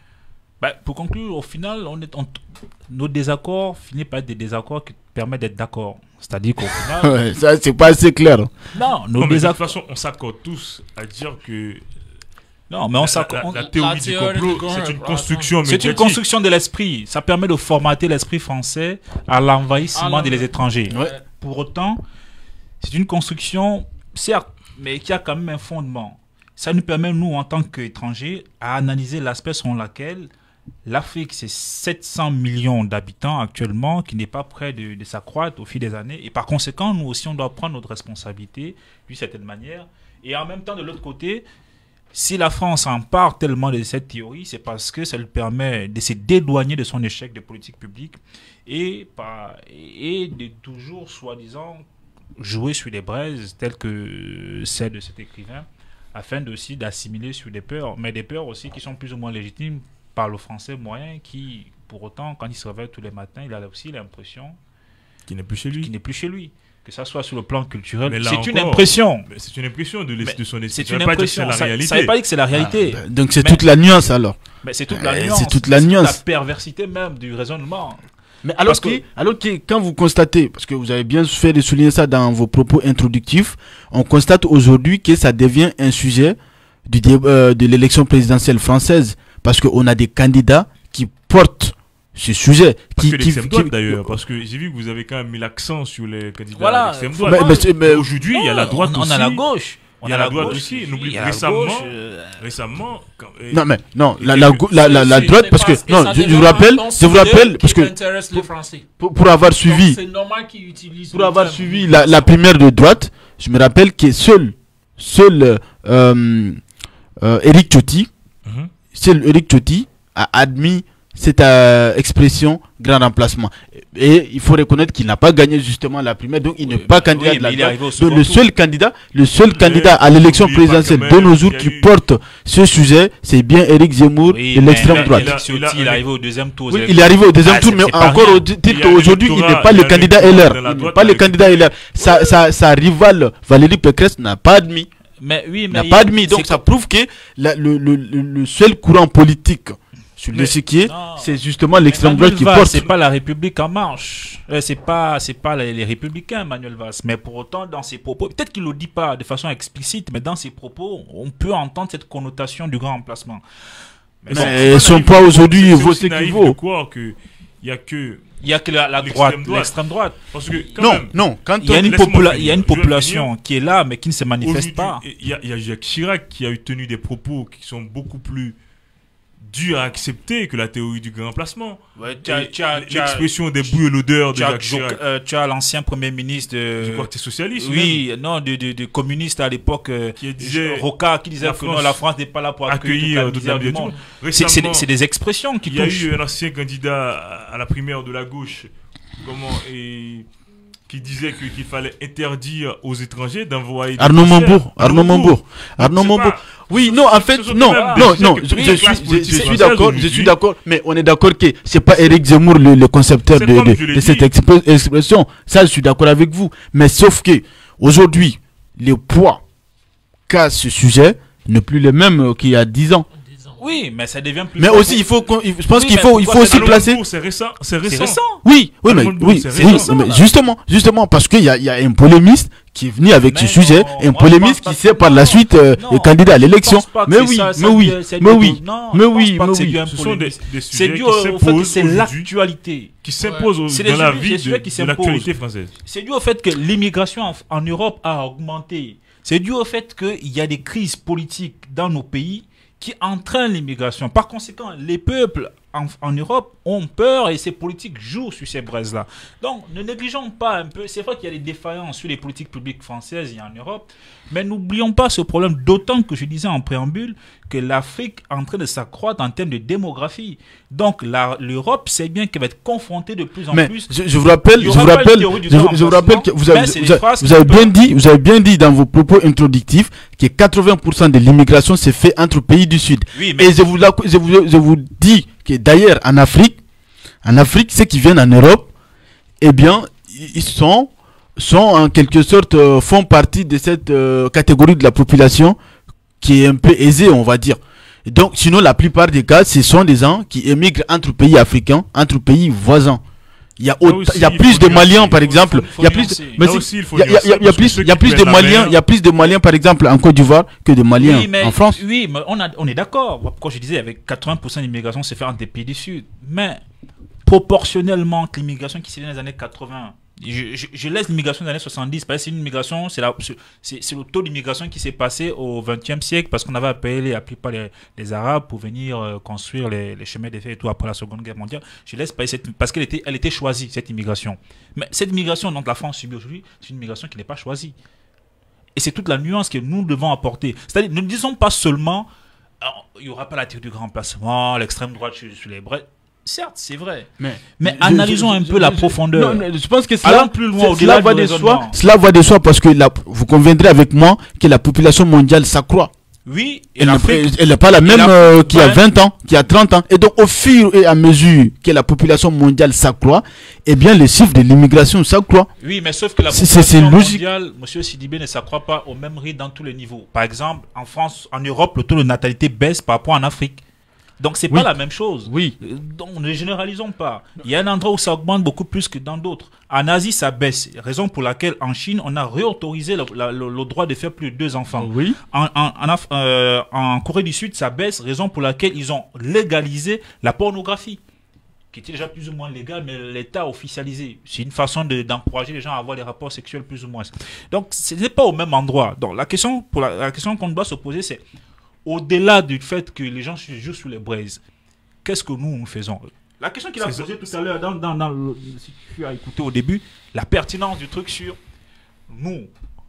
Bah, pour conclure, au final, on est, on, nos désaccords finissent par être des désaccords qui permettent d'être d'accord. C'est-à-dire qu'au final... ouais, ça, c'est pas assez clair. Non, nos non, mais désaccords... de toute façon, on s'accorde tous à dire que... Non, mais on la, s'accorde... la, la théorie la du théorie complot, du c'est une complot, construction médiatique. C'est une construction de l'esprit. Ça permet de formater l'esprit français à l'envahissement Ah, des étrangers. Ouais. Pour autant, c'est une construction, certes, mais qui a quand même un fondement. Ça nous permet, nous, en tant qu'étrangers, à analyser l'aspect selon lequel l'Afrique, c'est sept cents millions d'habitants actuellement, qui n'est pas prêt de, de s'accroître au fil des années. Et par conséquent, nous aussi, on doit prendre notre responsabilité d'une certaine manière. Et en même temps, de l'autre côté, si la France empare tellement de cette théorie, c'est parce que ça lui permet de se dédouaner de son échec de politique publique et, par, et de toujours, soi-disant, jouer sur des braises telles que celle de cet écrivain, afin aussi d'assimiler sur des peurs, mais des peurs aussi qui sont plus ou moins légitimes par le français moyen qui, pour autant, quand il se réveille tous les matins, il a aussi l'impression Qui n'est plus chez lui. qu'il n'est plus chez lui. Que ça soit sur le plan culturel, Mais là c'est une encore, impression. mais C'est une impression de, l'es- de son esprit. C'est Ça une veut pas dire que c'est impression. la Ça ne réalité. veut pas dire que c'est la réalité. Ah, bah, donc c'est Mais- toute la nuance alors. Mais c'est toute la Euh, nuance. c'est toute la nuance. la perversité même du raisonnement. Mais alors Parce que, que- alors que quand vous constatez, parce que vous avez bien fait de souligner ça dans vos propos introductifs, on constate aujourd'hui que ça devient un sujet du dé- euh, de l'élection présidentielle française, parce qu'on a des candidats qui portent ce sujet. Parce qui, que qui- l'extrême qui- droite d'ailleurs, parce que j'ai vu que vous avez quand même mis l'accent sur les candidats Voilà. à l'extrême Faut- droite. Mais- mais c'est- mais- Aujourd'hui, il y a la droite on, aussi. On a la gauche. On Il y a la droite aussi. il N'oublie y a la récemment, gauche, euh, récemment, quand- et- Non mais non, la, Et la, que- gau- la, la, la C'est- droite, c'est parce que non, ça je, je vous devient rappelle, un je vous sujet rappelle, parce qui que intéresse les Français. pour, pour avoir suivi, Donc, c'est normal qu'ils utilisent pour le avoir terme. suivi la, la primaire de droite, je me rappelle que seul, seul euh, euh, Eric Ciotti, Mhm. seul Eric Ciotti a admis cette euh, expression grand remplacement. Et il faut reconnaître qu'il n'a pas gagné justement la primaire, donc il n'est pas candidat oui, de la mais il est droite. arrivé au Donc second le tour. seul candidat, le seul candidat à n'oubliez l'élection pas présidentielle quand de même nos jours qu'il y a qui eu- porte ce sujet, c'est bien Éric Zemmour Oui, de mais l'extrême là, droite. il a- Eric Ciotti, il a- il est arrivé au deuxième tour. Oui, il est arrivé au deuxième Ah, tour, c'est- mais c'est pas encore rien. au titre Il y a qu'aujourd'hui, il l'électorat- n'est pas il y le a candidat l'électorat L R. de la Il n'est droite pas à le la candidat L R. Sa, sa, sa rivale, Valérie Pécresse, n'a pas admis. Mais oui, mais N'a il- pas admis. Donc c'est ça comme- prouve que la- le, le, le, le seul courant politique sur Mais- l'échiquier, non. c'est justement l'extrême Emmanuel droite qui Valls, porte. c'est pas la République en marche. Euh, c'est pas, c'est pas les, les républicains, Emmanuel Valls. Mais pour autant, dans ses propos, peut-être qu'il le dit pas de façon explicite, mais dans ses propos, on peut entendre cette connotation du grand remplacement. Mais Mais bon, c'est pas son naïf poids de- aujourd'hui c'est vaut aussi ce qu'il naïf vaut. de croire que il y a que Il y a que la, la L'extrême droite, droite. l'extrême droite. parce que quand Non, même, non. Quand Il y a on- une, laisse-moi popula- finir. il y a une Je vais population finir. qui est là, mais qui ne se manifeste pas. aujourd'hui, il y, a- il y a Jacques Chirac qui a eu tenu des propos qui sont beaucoup plus durs à accepter que la théorie du grand remplacement. tu as- Et tu as- tu as- L'expression des bouts et l'odeur de tu as Jacques Jo- Chirac. euh, tu as l'ancien premier ministre de. Je crois que c'est socialiste. Oui, non, de, de, de communiste à l'époque, euh, Qui disait Roca, qui disait la que France non, la France n'est pas là pour accueillir accueillir toute la toute la misère du misère monde. du monde. C'est- C'est des, Récemment, c'est des expressions qui il y a touchent. eu un ancien candidat à la primaire de la gauche, comment et qui disait que- qu'il fallait interdire aux étrangers d'envoyer. des Arnaud concerts. Montebourg, Arnaud Montebourg, Arnaud c'est Montebourg. pas- Oui, ce non, sont- en fait, ce sont non, quand même non, des non, sujets je, que je toute la suis, classe je, politique je suis française d'accord, je aujourd'hui- suis d'accord, mais on est d'accord que c'est pas Éric Zemmour le, le concepteur C'est de, comme de, je l'ai de dit. cette expre- expression. Ça, je suis d'accord avec vous. Mais sauf que aujourd'hui, le poids qu'a ce sujet n'est plus le même euh, qu'il y a dix ans. Disons. Oui, mais ça devient plus. Mais fort. aussi, il faut, qu'on- il- je pense Oui, qu'il mais faut, il pourquoi faut c'est aussi Arnaud placer. Montebourg, C'est récent. C'est C'est récent. récent. Oui, oui, mais Arnaud Montebourg, oui, c'est oui, récent, mais là. justement, justement, parce qu'il y a, il y a un polémiste qui est venu avec Mais ce sujet, non, un moi, je polémiste pense qui pas s'est que- par la non, suite euh, non, est candidat à je l'élection. pense pas que Mais c'est oui, ça, mais ça oui, vient- c'est mais du- oui, non, mais je pense oui, pas mais que c'est oui. dû à un Ce sont des, polémiste. des C'est sujets dû qui au au fait que s'imposent c'est aujourd'hui, l'actualité. qui s'imposent au- C'est dans des la sujets- vie des de, sujets qui de s'imposent. l'actualité française. C'est dû au fait que l'immigration en, en Europe a augmenté. C'est dû au fait qu'il y a des crises politiques dans nos pays qui entraînent l'immigration. Par conséquent, les peuples en, en Europe ont peur et ces politiques jouent sur ces braises-là. Donc, ne négligeons pas un peu. C'est vrai qu'il y a des défaillances sur les politiques publiques françaises et en Europe, mais n'oublions pas ce problème, d'autant que je disais en préambule que l'Afrique est en train de s'accroître en termes de démographie. Donc, la- l'Europe sait bien qu'elle va être confrontée de plus en Mais plus. je, je vous rappelle, Il y je aura vous pas une rappelle, théorie du je, vous- grand je vous rappelle que remplacement, vous avez, mais c'est vous des avez- phrases vous avez qui bien peuvent- dit, vous avez bien dit dans vos propos introductifs que quatre-vingts pour cent de l'immigration s'est fait entre pays du Sud. Oui, mais Et je vous, la- je vous, je vous dis que d'ailleurs en Afrique, en Afrique, ceux qui viennent en Europe, eh bien, ils ils sont, sont en quelque sorte, euh, font partie de cette euh, catégorie de la population qui est un peu aisée, on va dire. Et donc, sinon, la plupart des cas, ce sont des gens qui émigrent entre pays africains, entre pays voisins. Il y a, autant- aussi, il y a il plus faut de nuancer. Maliens, par Il faut- exemple. faut Il y a plus de, nuancer. mais Là si- aussi, il faut il y a- il y a- il y a- il y a nuancer, plus, parce que il y a ceux plus qui de prennent la Maliens, mer- il y a plus de Maliens, par exemple, en Côte d'Ivoire que de Maliens Oui, mais, en France. Oui, mais on, a, on est d'accord. Pourquoi je disais avec quatre-vingts pour cent d'immigration, c'est fait entre des pays du Sud. Mais proportionnellement, que l'immigration qui s'est dans les années quatre-vingts, je, je, je laisse l'immigration des années soixante-dix, parce que c'est une immigration, c'est la- c'est- c'est le taux d'immigration qui s'est passé au vingtième siècle, parce qu'on avait appelé la plupart les, les Arabes pour venir euh, construire les, les chemins de fer et tout après la Seconde Guerre mondiale. Je laisse passer cette, parce qu'elle était, elle était choisie, cette immigration. Mais cette immigration dont la France subit aujourd'hui, c'est une immigration qui n'est pas choisie. Et c'est toute la nuance que nous devons apporter. C'est-à-dire, ne disons pas seulement, alors, il n'y aura pas la théorie du grand remplacement, l'extrême droite sur, sur les braies. Certes, c'est vrai. Mais, Mais je- analysons je- un je- peu la je- profondeur. Non, mais je pense que Allons cela, plus loin, c'est- au-delà cela va du de soi. raisonnement. Cela va de soi parce que la, vous conviendrez avec moi que la population mondiale s'accroît. Oui, et Elle n'est l'Afrique, elle n'est pas la même l'Afrique, euh, qu'il y a ouais. vingt ans, qu'il y a trente ans. Et donc, au fur et à mesure que la population mondiale s'accroît, eh bien, les chiffres de l'immigration s'accroît. oui, mais sauf que la C'est- c'est- c'est population logique. mondiale, monsieur Sidibé, ne s'accroît pas au même rythme dans tous les niveaux. Par exemple, en France, en Europe, le taux de natalité baisse par rapport en Afrique. Donc, c'est Oui. pas la même chose. Oui. Euh, Donc, ne généralisons pas. Il y a un endroit où ça augmente beaucoup plus que dans d'autres. En Asie, ça baisse. Raison pour laquelle, en Chine, on a réautorisé le, la- le- le droit de faire plus de deux enfants. Oui. En, en, en, Af- euh, en Corée du Sud, ça baisse, raison pour laquelle ils ont légalisé la pornographie, qui était déjà plus ou moins légale, mais l'État a officialisé. C'est une façon de- d'encourager les gens à avoir des rapports sexuels plus ou moins. Donc, ce n'est pas au même endroit. Donc, la question, pour la, la question qu'on doit se poser, c'est au-delà du fait que les gens se jouent sur les braises, qu'est-ce que nous, nous faisons? La question qu'il a C'est posée tout à l'heure, dans, dans, dans le, si tu as écouté au début, la pertinence du truc sur nous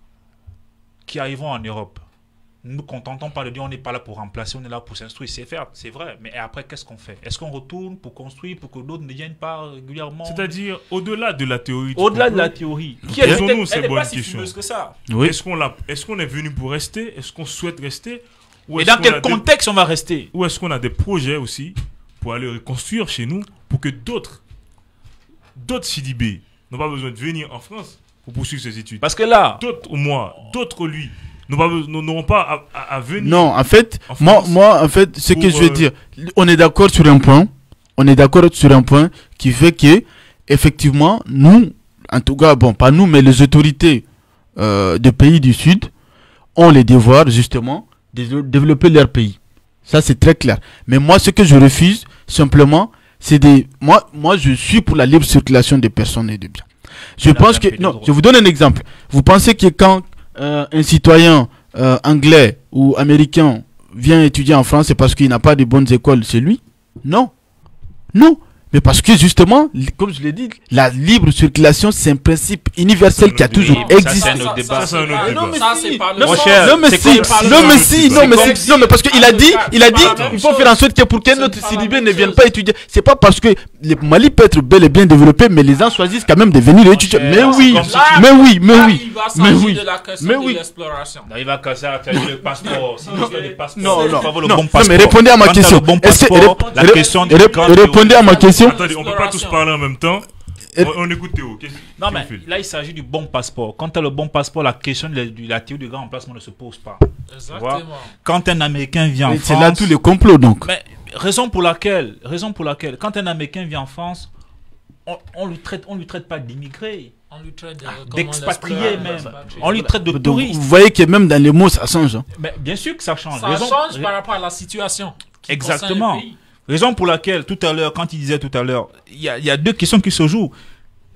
qui arrivons en Europe. Nous ne contentons pas de dire on n'est pas là pour remplacer, on est là pour s'instruire. C'est faire, c'est vrai. Mais après, qu'est-ce qu'on fait? Est-ce qu'on retourne pour construire, pour que d'autres ne viennent pas régulièrement? C'est-à-dire, au-delà de la théorie. du Au-delà de complot, la théorie, qui Posons-nous elle, elle, ces elle n'est bonnes pas si questions. fumeuse que ça. Oui. Est-ce qu'on l'a- est-ce qu'on est venu pour rester? Est-ce qu'on souhaite rester? Ou Et est-ce dans qu'on quel a des- contexte on va rester? Ou est-ce qu'on a des projets aussi pour aller reconstruire chez nous, pour que d'autres, d'autres Sidibé n'ont pas besoin de venir en France pour poursuivre ses études. Parce que là, D'autres, moi, d'autres, lui, n'ont pas besoin- n'auront pas à, à- à venir. Non, en fait, En moi, France, moi, en fait, ce que pour, je veux euh, dire, on est d'accord sur un point. On est d'accord sur un point qui fait que, effectivement, nous, en tout cas, bon, pas nous, mais les autorités euh, des pays du Sud ont les devoirs, justement, de développer leur pays. Ça, c'est très clair. Mais moi, ce que je refuse, simplement, c'est des. Moi, moi, je suis pour la libre circulation des personnes et des biens. Je On a pense un que. pays de Non, droit. je vous donne un exemple. Vous pensez que quand euh, un citoyen euh, anglais ou américain vient étudier en France, c'est parce qu'il n'a pas de bonnes écoles chez lui? Non. Non. Mais parce que justement, li- comme je l'ai dit, la libre circulation, c'est un principe universel qui a toujours Oui, mais ça, existé. c'est un autre débat. Ça, c'est un autre Ah, débat. non, mais ça, c'est pas le Mon sens. cher, Non mais c'est si, comme- non mais c'est si, comme- non mais c'est si, non mais parce qu'il a dit, il a dit, c'est pas la il faut même faire en sorte que pour qu'un C'est autre pas la Sidibé même ne vienne chose. pas étudier, c'est pas parce que le Mali peut être bel et bien développé, mais les gens choisissent quand même de venir étudier. cher, Mais c'est oui, comme si tu- mais oui, mais Là, oui, il va mais s'agir oui. de la question Mais de oui. l'exploration. Non, il va casser le passeport. C'est l'histoire des passeports. Non, Il non, faut avoir le non, bon non, passeport. mais répondez à ma Quand t'as question. le bon Est-ce que- passeport, rép- la rép- question du rép- grand répondez à ma question. Attendez, on peut pas tous parler en même temps. Et- On, on écoute Théo. Qu'est-ce Non, qu'il mais fait là, il s'agit du bon passeport. Quand tu as le bon passeport, la question de la, de la théorie du grand emplacement ne se pose pas. Exactement. Quand un Américain vient en Et France. c'est là tous les complots donc. Mais raison pour laquelle, raison pour laquelle, quand un Américain vient en France, on, on lui traite, on lui traite pas d'immigré, On lui traite de- Ah, comment d'expatrié l'explorer, même. l'expatrié. On lui traite de Donc, touriste. vous voyez que même dans les mots ça change. hein. Mais bien sûr que ça change. Ça Raison- change par rapport à la situation. qui Exactement. concerne le pays. Raison pour laquelle, tout à l'heure, quand il disait tout à l'heure, il y a, il y a deux questions qui se jouent.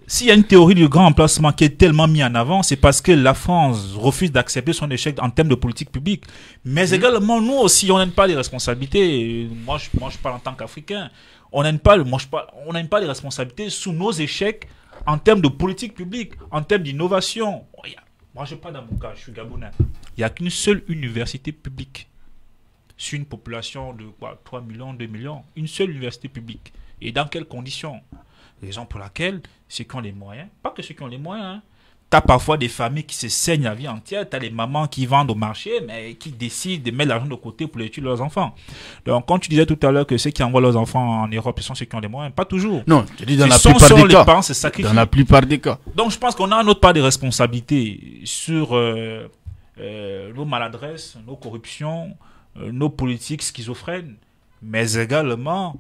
s'il y a une théorie du grand emplacement qui est tellement mise en avant, c'est parce que la France refuse d'accepter son échec en termes de politique publique. Mais mmh. également, nous aussi, on n'aime pas les responsabilités. Moi, je, moi, je parle en tant qu'Africain. On n'aime pas, moi, je parle, on n'aime pas les responsabilités sous nos échecs en termes de politique publique, en termes d'innovation. Moi, je parle dans mon cas, je suis Gabonais. Il n'y a qu'une seule université publique sur une population de quoi, trois millions, deux millions. Une seule université publique. Et dans quelles conditions? Raison pour laquelle ceux qui ont les moyens, pas que ceux qui ont les moyens, hein, tu as parfois des familles qui se saignent la vie entière, tu as les mamans qui vendent au marché, mais qui décident de mettre l'argent de côté pour étudier leurs enfants. Donc, quand tu disais tout à l'heure que ceux qui envoient leurs enfants en Europe, ce sont ceux qui ont les moyens, pas toujours. Non, je dis dans Ce la sont plupart selon des les cas. parents, se sacrifient. Dans la plupart des cas. Donc, je pense qu'on a notre part de responsabilité sur euh, euh, nos maladresses, nos corruptions, euh, nos politiques schizophrènes, mais également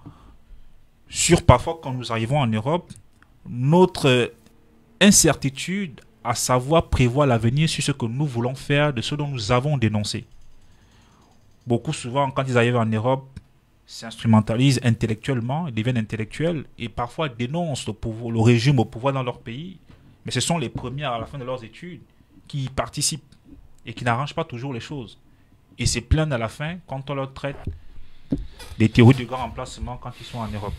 sur parfois quand nous arrivons en Europe, notre incertitude à savoir prévoir l'avenir sur ce que nous voulons faire de ce dont nous avons dénoncé. Beaucoup souvent, quand ils arrivent en Europe, s'instrumentalisent intellectuellement, ils deviennent intellectuels et parfois dénoncent le, pouvoir, le régime au pouvoir dans leur pays. Mais ce sont les premiers à la fin de leurs études qui y participent et qui n'arrangent pas toujours les choses. Et c'est plein à la fin quand on leur traite des théories de grand emplacement quand ils sont en Europe.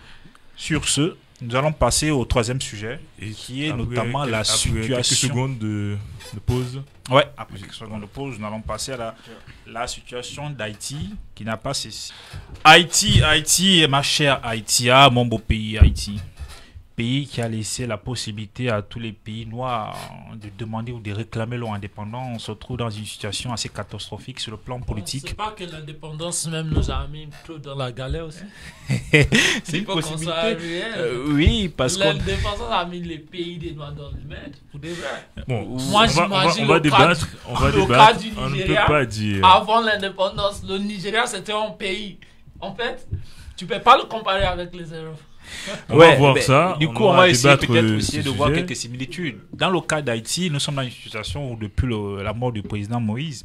Sur ce, nous allons passer au troisième sujet, et qui est après, notamment quel, la après situation. Quelques secondes de, de pause. Ouais, après quelques secondes de pause, nous allons passer à la, la situation d'Haïti, qui n'a pas cessé. Haïti, Haïti, ma chère Haïti, ah, mon beau pays, Haïti. Pays qui a laissé la possibilité à tous les pays noirs de demander ou de réclamer leur indépendance. On se retrouve dans une situation assez catastrophique sur le plan politique. C'est pas que l'indépendance même nous a mis trop dans la galère aussi. C'est une possibilité. Euh, oui, parce que l'indépendance a mis les pays des noirs dans le mètre, pour des vrais. Bon, moi j'imagine. On va, on va débattre. On va le débattre. Cas du on Nigeria, ne peut pas dire. Avant l'indépendance, le Nigeria c'était un pays. En fait, tu peux pas le comparer avec les Europes. On ouais, va voir ben, ça. Du on coup, on va essayer peut-être essayer de voir quelques similitudes. Dans le cas d'Haïti, nous sommes dans une situation où depuis le, la mort du président Moïse,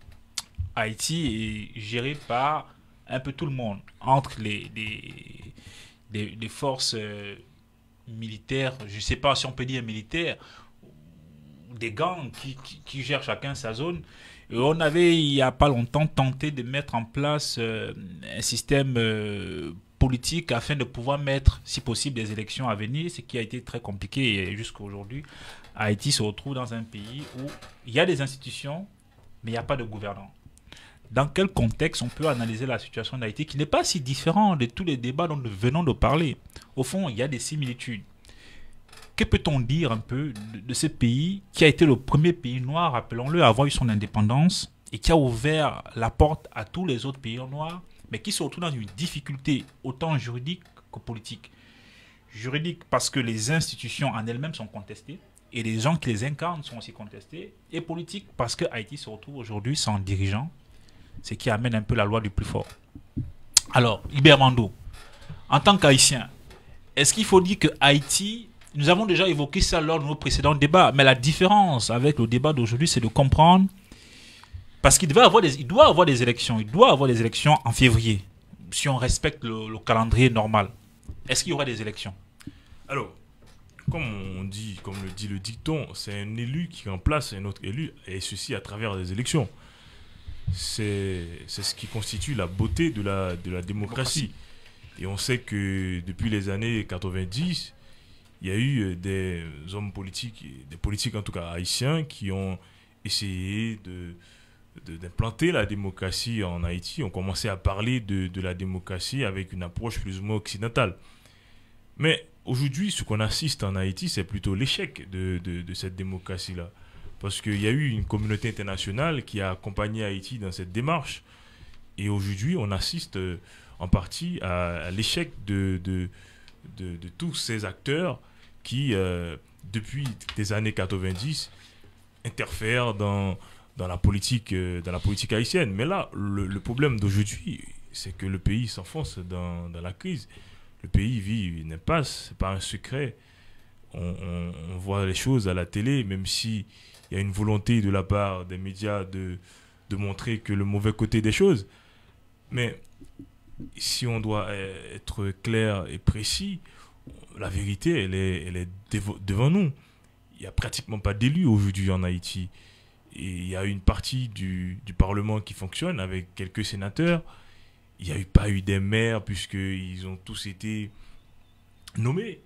Haïti est géré par un peu tout le monde, entre les, les, les, les forces euh, militaires, je ne sais pas si on peut dire militaires, des gangs qui, qui, qui gèrent chacun sa zone. Et on avait, il n'y a pas longtemps, tenté de mettre en place euh, un système euh, politique afin de pouvoir mettre, si possible, des élections à venir, ce qui a été très compliqué. Et jusqu'à aujourd'hui, Haïti se retrouve dans un pays où il y a des institutions, mais il n'y a pas de gouvernants. Dans quel contexte on peut analyser la situation d'Haïti, qui n'est pas si différent de tous les débats dont nous venons de parler? Au fond, il y a des similitudes. Que peut-on dire un peu de, de ce pays qui a été le premier pays noir, rappelons-le, à avoir eu son indépendance et qui a ouvert la porte à tous les autres pays noirs, mais qui se retrouvent dans une difficulté autant juridique que politique. Juridique parce que les institutions en elles-mêmes sont contestées et les gens qui les incarnent sont aussi contestés, et politique parce que Haïti se retrouve aujourd'hui sans dirigeant, ce qui amène un peu la loi du plus fort. Alors, Hubert Mando, en tant qu'Haïtien, est-ce qu'il faut dire que Haïti, nous avons déjà évoqué ça lors de nos précédents débats, mais la différence avec le débat d'aujourd'hui, c'est de comprendre, parce qu'il devait avoir des, il doit avoir des élections, il doit avoir des élections en février, si on respecte le, le calendrier normal. Est-ce qu'il y aura des élections? Alors, comme on dit, comme le dit le dicton, c'est un élu qui remplace un autre élu, et ceci à travers des élections. C'est ce qui constitue la beauté de la, de la démocratie. Et on sait que depuis les années quatre-vingt-dix, il y a eu des hommes politiques, des politiques en tout cas haïtiens, qui ont essayé de, de, d'implanter la démocratie en Haïti. On commençait à parler de, de la démocratie avec une approche plus ou moins occidentale. Mais aujourd'hui, ce qu'on assiste en Haïti, c'est plutôt l'échec de, de, de cette démocratie-là. Parce qu'il y a eu une communauté internationale qui a accompagné Haïti dans cette démarche. Et aujourd'hui, on assiste en partie à, à l'échec de, de, de, de tous ces acteurs qui, euh, depuis les années quatre-vingt-dix, interfèrent dans, dans, la politique, euh, dans la politique haïtienne. Mais là, le, le problème d'aujourd'hui, c'est que le pays s'enfonce dans, dans la crise. Le pays vit une impasse, ce n'est pas un secret. On, on, on voit les choses à la télé, même si il y a une volonté de la part des médias de, de montrer que le mauvais côté des choses. Mais si on doit être clair et précis, la vérité, elle est, elle est dev- devant nous. Il n'y a pratiquement pas d'élus aujourd'hui en Haïti. Et il y a une partie du, du Parlement qui fonctionne avec quelques sénateurs. Il n'y a eu, pas eu des maires puisqu'ils ont tous été nommés.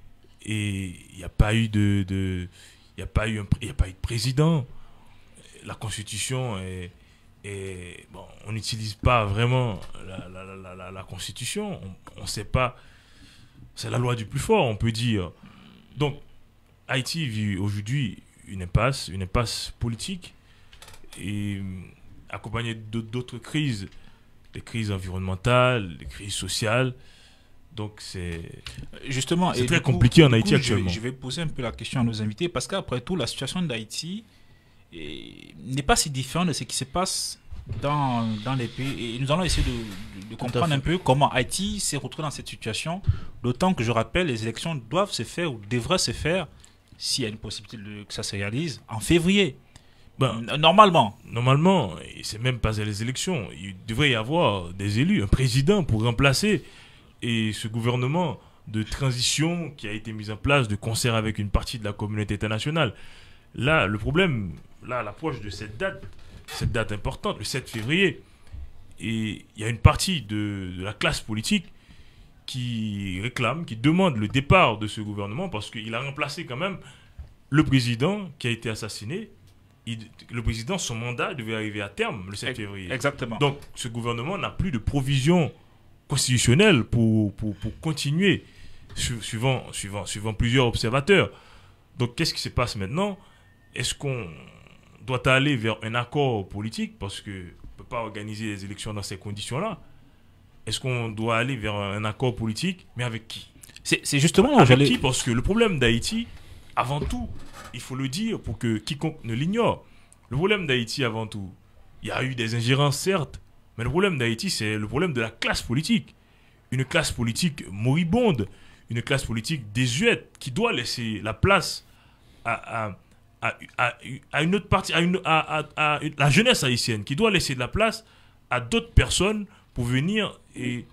Et il n'y a pas eu de... de il n'y a, pas eu un- il y a pas eu de président. La Constitution est... est- bon, on n'utilise pas vraiment la, la, la, la- la- la Constitution. On ne sait pas... C'est la loi du plus fort, on peut dire. Donc, Haïti vit aujourd'hui une impasse, une impasse politique, et euh, accompagnée d'aut- d'autres crises, des crises environnementales, des crises sociales. Donc, c'est... Justement, C'est et très du coup- compliqué en du Haïti coup, je vais- actuellement. Je vais poser un peu la question à nos invités parce qu'après tout, la situation d'Haïti eh, n'est pas si différente de ce qui se passe dans, dans les pays. Et nous allons essayer de, de- de comprendre fait. un peu comment Haïti s'est retrouvé dans cette situation. D'autant que je rappelle, les élections doivent se faire ou devraient se faire, s'il y a une possibilité de- que ça se réalise, en février. Ben, N- Normalement. normalement, et c'est même pas les élections, il devrait y avoir des élus, un président pour remplacer et ce gouvernement de transition qui a été mis en place de concert avec une partie de la communauté internationale. Là, le problème, là, à l'approche de cette date, cette date importante, le sept février, et il y a une partie de, de la classe politique qui réclame, qui demande le départ de ce gouvernement parce qu'il a remplacé quand même le président qui a été assassiné. Il- le président, son mandat devait arriver à terme le sept Ex- février. Exactement. Donc, ce gouvernement n'a plus de provision constitutionnelle pour, pour, pour continuer, su- suivant, suivant, suivant plusieurs observateurs. Donc, qu'est-ce qui se passe maintenant? Est-ce qu'on doit aller vers un accord politique? Parce qu'on ne peut pas organiser les élections dans ces conditions-là. Est-ce qu'on doit aller vers un accord politique? Mais avec qui? C'est c'est justement là où Avec j'allais. qui? Parce que le problème d'Haïti, avant tout, il faut le dire pour que quiconque ne l'ignore. Le problème d'Haïti, avant tout, il y a eu des ingérences, certes, mais le problème d'Haïti, c'est le problème de la classe politique. Une classe politique moribonde, une classe politique désuète, qui doit laisser la place à, à, à, à- à une autre partie, à, une, à, à- à la jeunesse haïtienne, qui doit laisser de la place à d'autres personnes pour venir et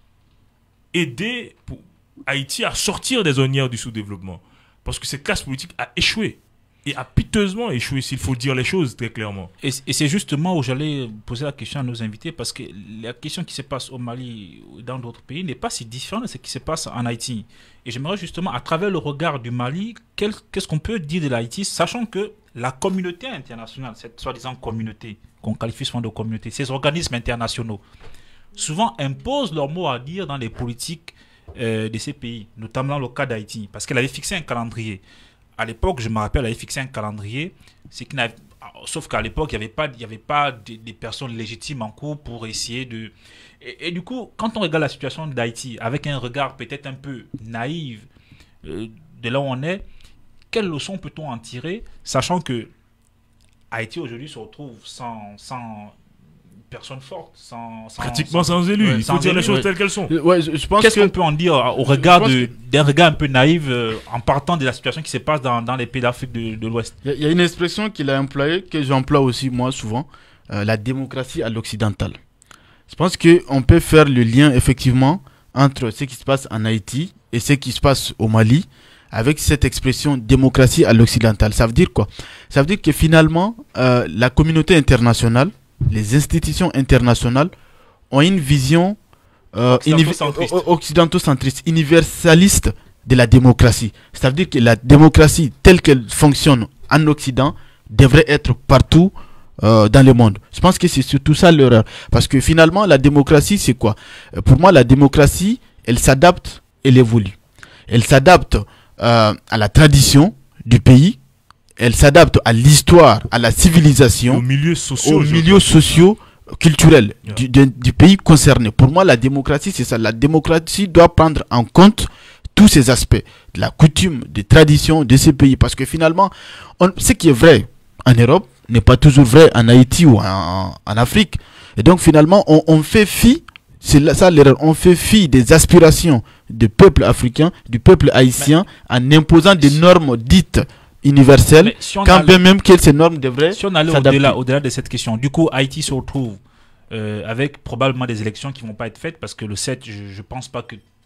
aider pour Haïti à sortir des ornières du sous-développement. Parce que cette classe politique a échoué. Et a piteusement échoué, s'il faut dire les choses très clairement. Et, et c'est justement où j'allais poser la question à nos invités, parce que la question qui se passe au Mali ou dans d'autres pays n'est pas si différente de ce qui se passe en Haïti. Et j'aimerais justement, à travers le regard du Mali, quel- qu'est-ce qu'on peut dire de l'Haïti, sachant que la communauté internationale, cette soi-disant communauté, qu'on qualifie souvent de communauté, ces organismes internationaux, souvent imposent leur mot à dire dans les politiques euh, de ces pays, notamment le cas d'Haïti, parce qu'elle avait fixé un calendrier. À l'époque, je me rappelle, elle avait fixé un calendrier, c'est qu'il n'avait- sauf qu'à l'époque, il n'y avait pas, il y avait pas des, des personnes légitimes en cours pour essayer de... Et, et du coup, quand on regarde la situation d'Haïti, avec un regard peut-être un peu naïf euh, de là où on est, quelle leçon peut-on en tirer, sachant que Haïti aujourd'hui se retrouve sans, sans personne forte, sans, sans- Pratiquement sans- sans élus. ouais, Il faut sans dire les élus, choses ouais. telles qu'elles sont. Euh, Ouais, je, je pense Qu'est-ce que qu'on peut en dire au regard pense de- que- d'un regard un peu naïf euh, en partant de la situation qui se passe dans, dans les pays d'Afrique de, de l'Ouest? il y, a- il y a une expression qu'il a employée, que j'emploie aussi moi souvent, euh, la démocratie à l'occidental. Je pense qu'on peut faire le lien effectivement entre ce qui se passe en Haïti et ce qui se passe au Mali avec cette expression démocratie à l'occidental. Ça veut dire quoi? Ça veut dire que finalement, euh, la communauté internationale, les institutions internationales ont une vision euh, univ- Occidentaux-centriste. o- o- occidentaux-centriste, universaliste de la démocratie. Ça veut dire que la démocratie telle qu'elle fonctionne en Occident devrait être partout euh, dans le monde. Je pense que c'est surtout ça l'erreur. Parce que finalement, la démocratie, c'est quoi? Euh, Pour moi, la démocratie, elle s'adapte, elle évolue. Elle s'adapte euh, à la tradition du pays, elle s'adapte à l'histoire, à la civilisation, Aux milieux sociaux. aux je milieux pense. sociaux, culturels Yeah. du, du- du pays concerné. Pour moi, la démocratie, c'est ça. La démocratie doit prendre en compte tous ces aspects de la coutume, des traditions de ces pays. Parce que finalement, on- ce qui est vrai en Europe n'est pas toujours vrai en Haïti ou en, en Afrique. Et donc finalement, on, on fait fi, c'est là- ça l'erreur, on fait fi des aspirations du peuple africain, du peuple haïtien, en imposant des normes dites universelles, Mais si on quand allait- bien même que ces normes devraient Si on allait s'adapter. au-delà, au-delà de cette question, du coup, Haïti se retrouve euh, avec probablement des élections qui vont pas être faites parce que le sept, je, je pense pas que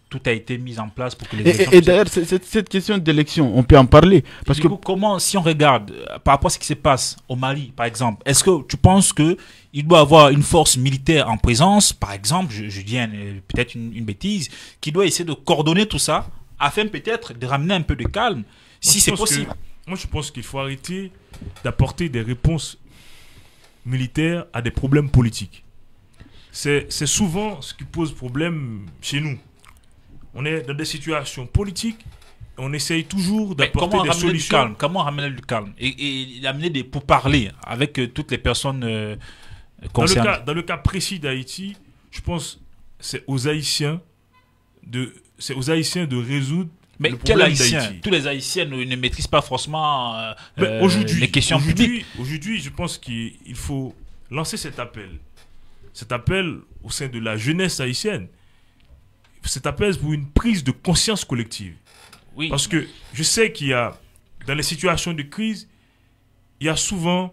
tout a été mis en place pour que les Et, élections et, et d'ailleurs, c'est- cette, cette question d'élection, on peut en parler. Parce Du que coup, comment, si on regarde euh, par rapport à ce qui se passe au Mali, par exemple, est-ce que tu penses que il doit avoir une force militaire en présence, par exemple, je, je dis un- euh, peut-être une, une bêtise, qui doit essayer de coordonner tout ça afin peut-être de ramener un peu de calme, si Moi, je c'est pense possible. que- moi, je pense qu'il faut arrêter d'apporter des réponses militaires à des problèmes politiques. C'est c'est souvent ce qui pose problème chez nous. On est dans des situations politiques, on essaye toujours Mais d'apporter comment des ramener du solutions. calme Comment ramener du calme et, et amener des pourparlers avec euh, toutes les personnes euh, Dans le, concernées. cas, dans le cas précis d'Haïti, je pense que c'est aux Haïtiens de, c'est aux Haïtiens de résoudre Mais le quel problème Haïtien d'Haïti. Tous les Haïtiens ne, ne maîtrisent pas forcément euh, Mais euh, aujourd'hui, les questions publiques. aujourd'hui, aujourd'hui, je pense qu'il il faut lancer cet appel. Cet appel au sein de la jeunesse haïtienne. Cet appel c'est pour une prise de conscience collective. Oui. Parce que je sais qu'il y a, dans les situations de crise, il y a souvent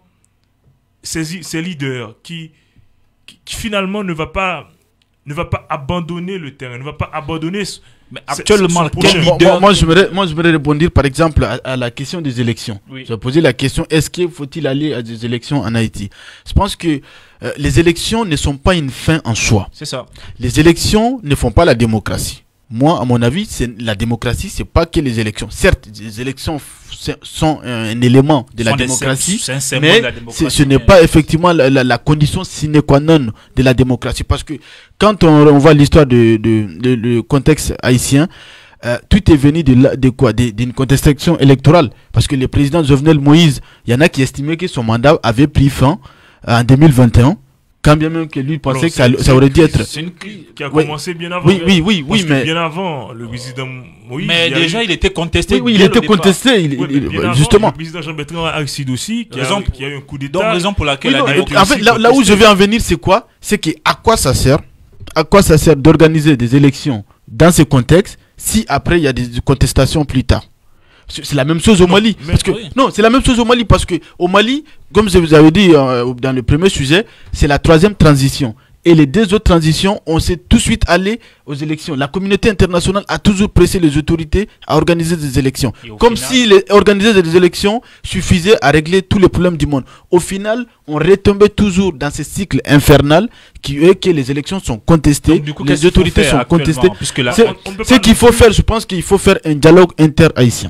ces, ces leaders qui, qui, qui finalement ne va pas ne va pas abandonner le terrain, ne va pas abandonner. ce- Mais c'est- actuellement, son quel projet. moi, leader- moi, moi, je voudrais, moi, je voudrais répondre par exemple à, à la question des élections. Oui. Je vais poser la question, est-ce qu'il faut-il aller à des élections en Haïti? Je pense que euh, les élections ne sont pas une fin en soi. C'est ça. Les élections ne font pas la démocratie. Moi, à mon avis, c'est la démocratie, c'est pas que les élections. Certes, les élections f- sont un, un élément de la Sont des démocratie, sym- c'est un symbole mais de la c'est- démocratie, ce n'est mais- pas effectivement la, la- la condition sine qua non de la démocratie. Parce que quand on, on voit l'histoire de, de, de- le contexte haïtien, euh, tout est venu de, la- de quoi De- d'une contestation électorale. Parce que le président Jovenel Moïse, il y en a qui estimaient que son mandat avait pris fin euh, en deux mille vingt et un. Quand bien même que lui pensait Alors, que ça, c'est- ça aurait dû c'est- être... C'est une crise qui a Oui. commencé bien avant. Oui, oui, oui, Parce oui, que mais... bien avant, le président Moïse. Mais il y a déjà, eu- il était contesté. Oui, oui, il dès le était départ. contesté, il- Ouais, il- mais bien avant, justement. le président Jean-Bertrand Aristide aussi, qui, Raison a, pour- qui a eu un coup Donc, d'État. raison pour laquelle Oui, la non, démocratie en fait, là, là où je vais en venir, c'est quoi? C'est que à quoi ça sert? À quoi ça sert d'organiser des élections dans ce contexte si après il y a des contestations plus tard? C'est c'est la même chose au Non, Mali. mais- Parce que, oui. non, c'est la même chose au Mali parce que au Mali, comme je vous avais dit euh, dans le premier sujet, c'est la troisième transition. Et les deux autres transitions, on s'est tout de suite allé aux élections. La communauté internationale a toujours pressé les autorités à organiser des élections. Et au Comme final- si les, organiser des élections suffisait à régler tous les problèmes du monde. Au final, on retombait toujours dans ce cycle infernal qui est que les élections sont contestées, Donc, du coup, qu'est-ce les qu'il faut autorités faire sont actuellement contestées. Puisque là, C'est- on- on ne peut Ce pas qu'il non faut plus- faire, je pense qu'il faut faire un dialogue inter-haïtien.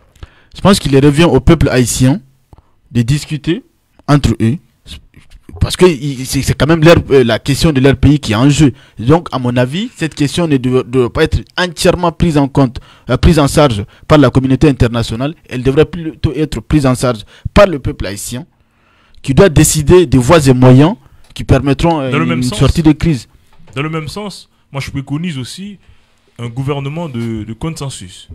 Je pense qu'il revient au peuple haïtien de discuter entre eux. Parce que il- c'est c'est quand même leur, euh, la question de leur pays qui est en jeu. Donc, à mon avis, cette question ne doit, doit pas être entièrement prise en compte, euh, prise en charge par la communauté internationale. Elle devrait plutôt être prise en charge par le peuple haïtien, qui doit décider des voies et moyens qui permettront euh, Dans le une, même une sens. sortie de crise. Dans le même sens, moi je préconise aussi un gouvernement de, de consensus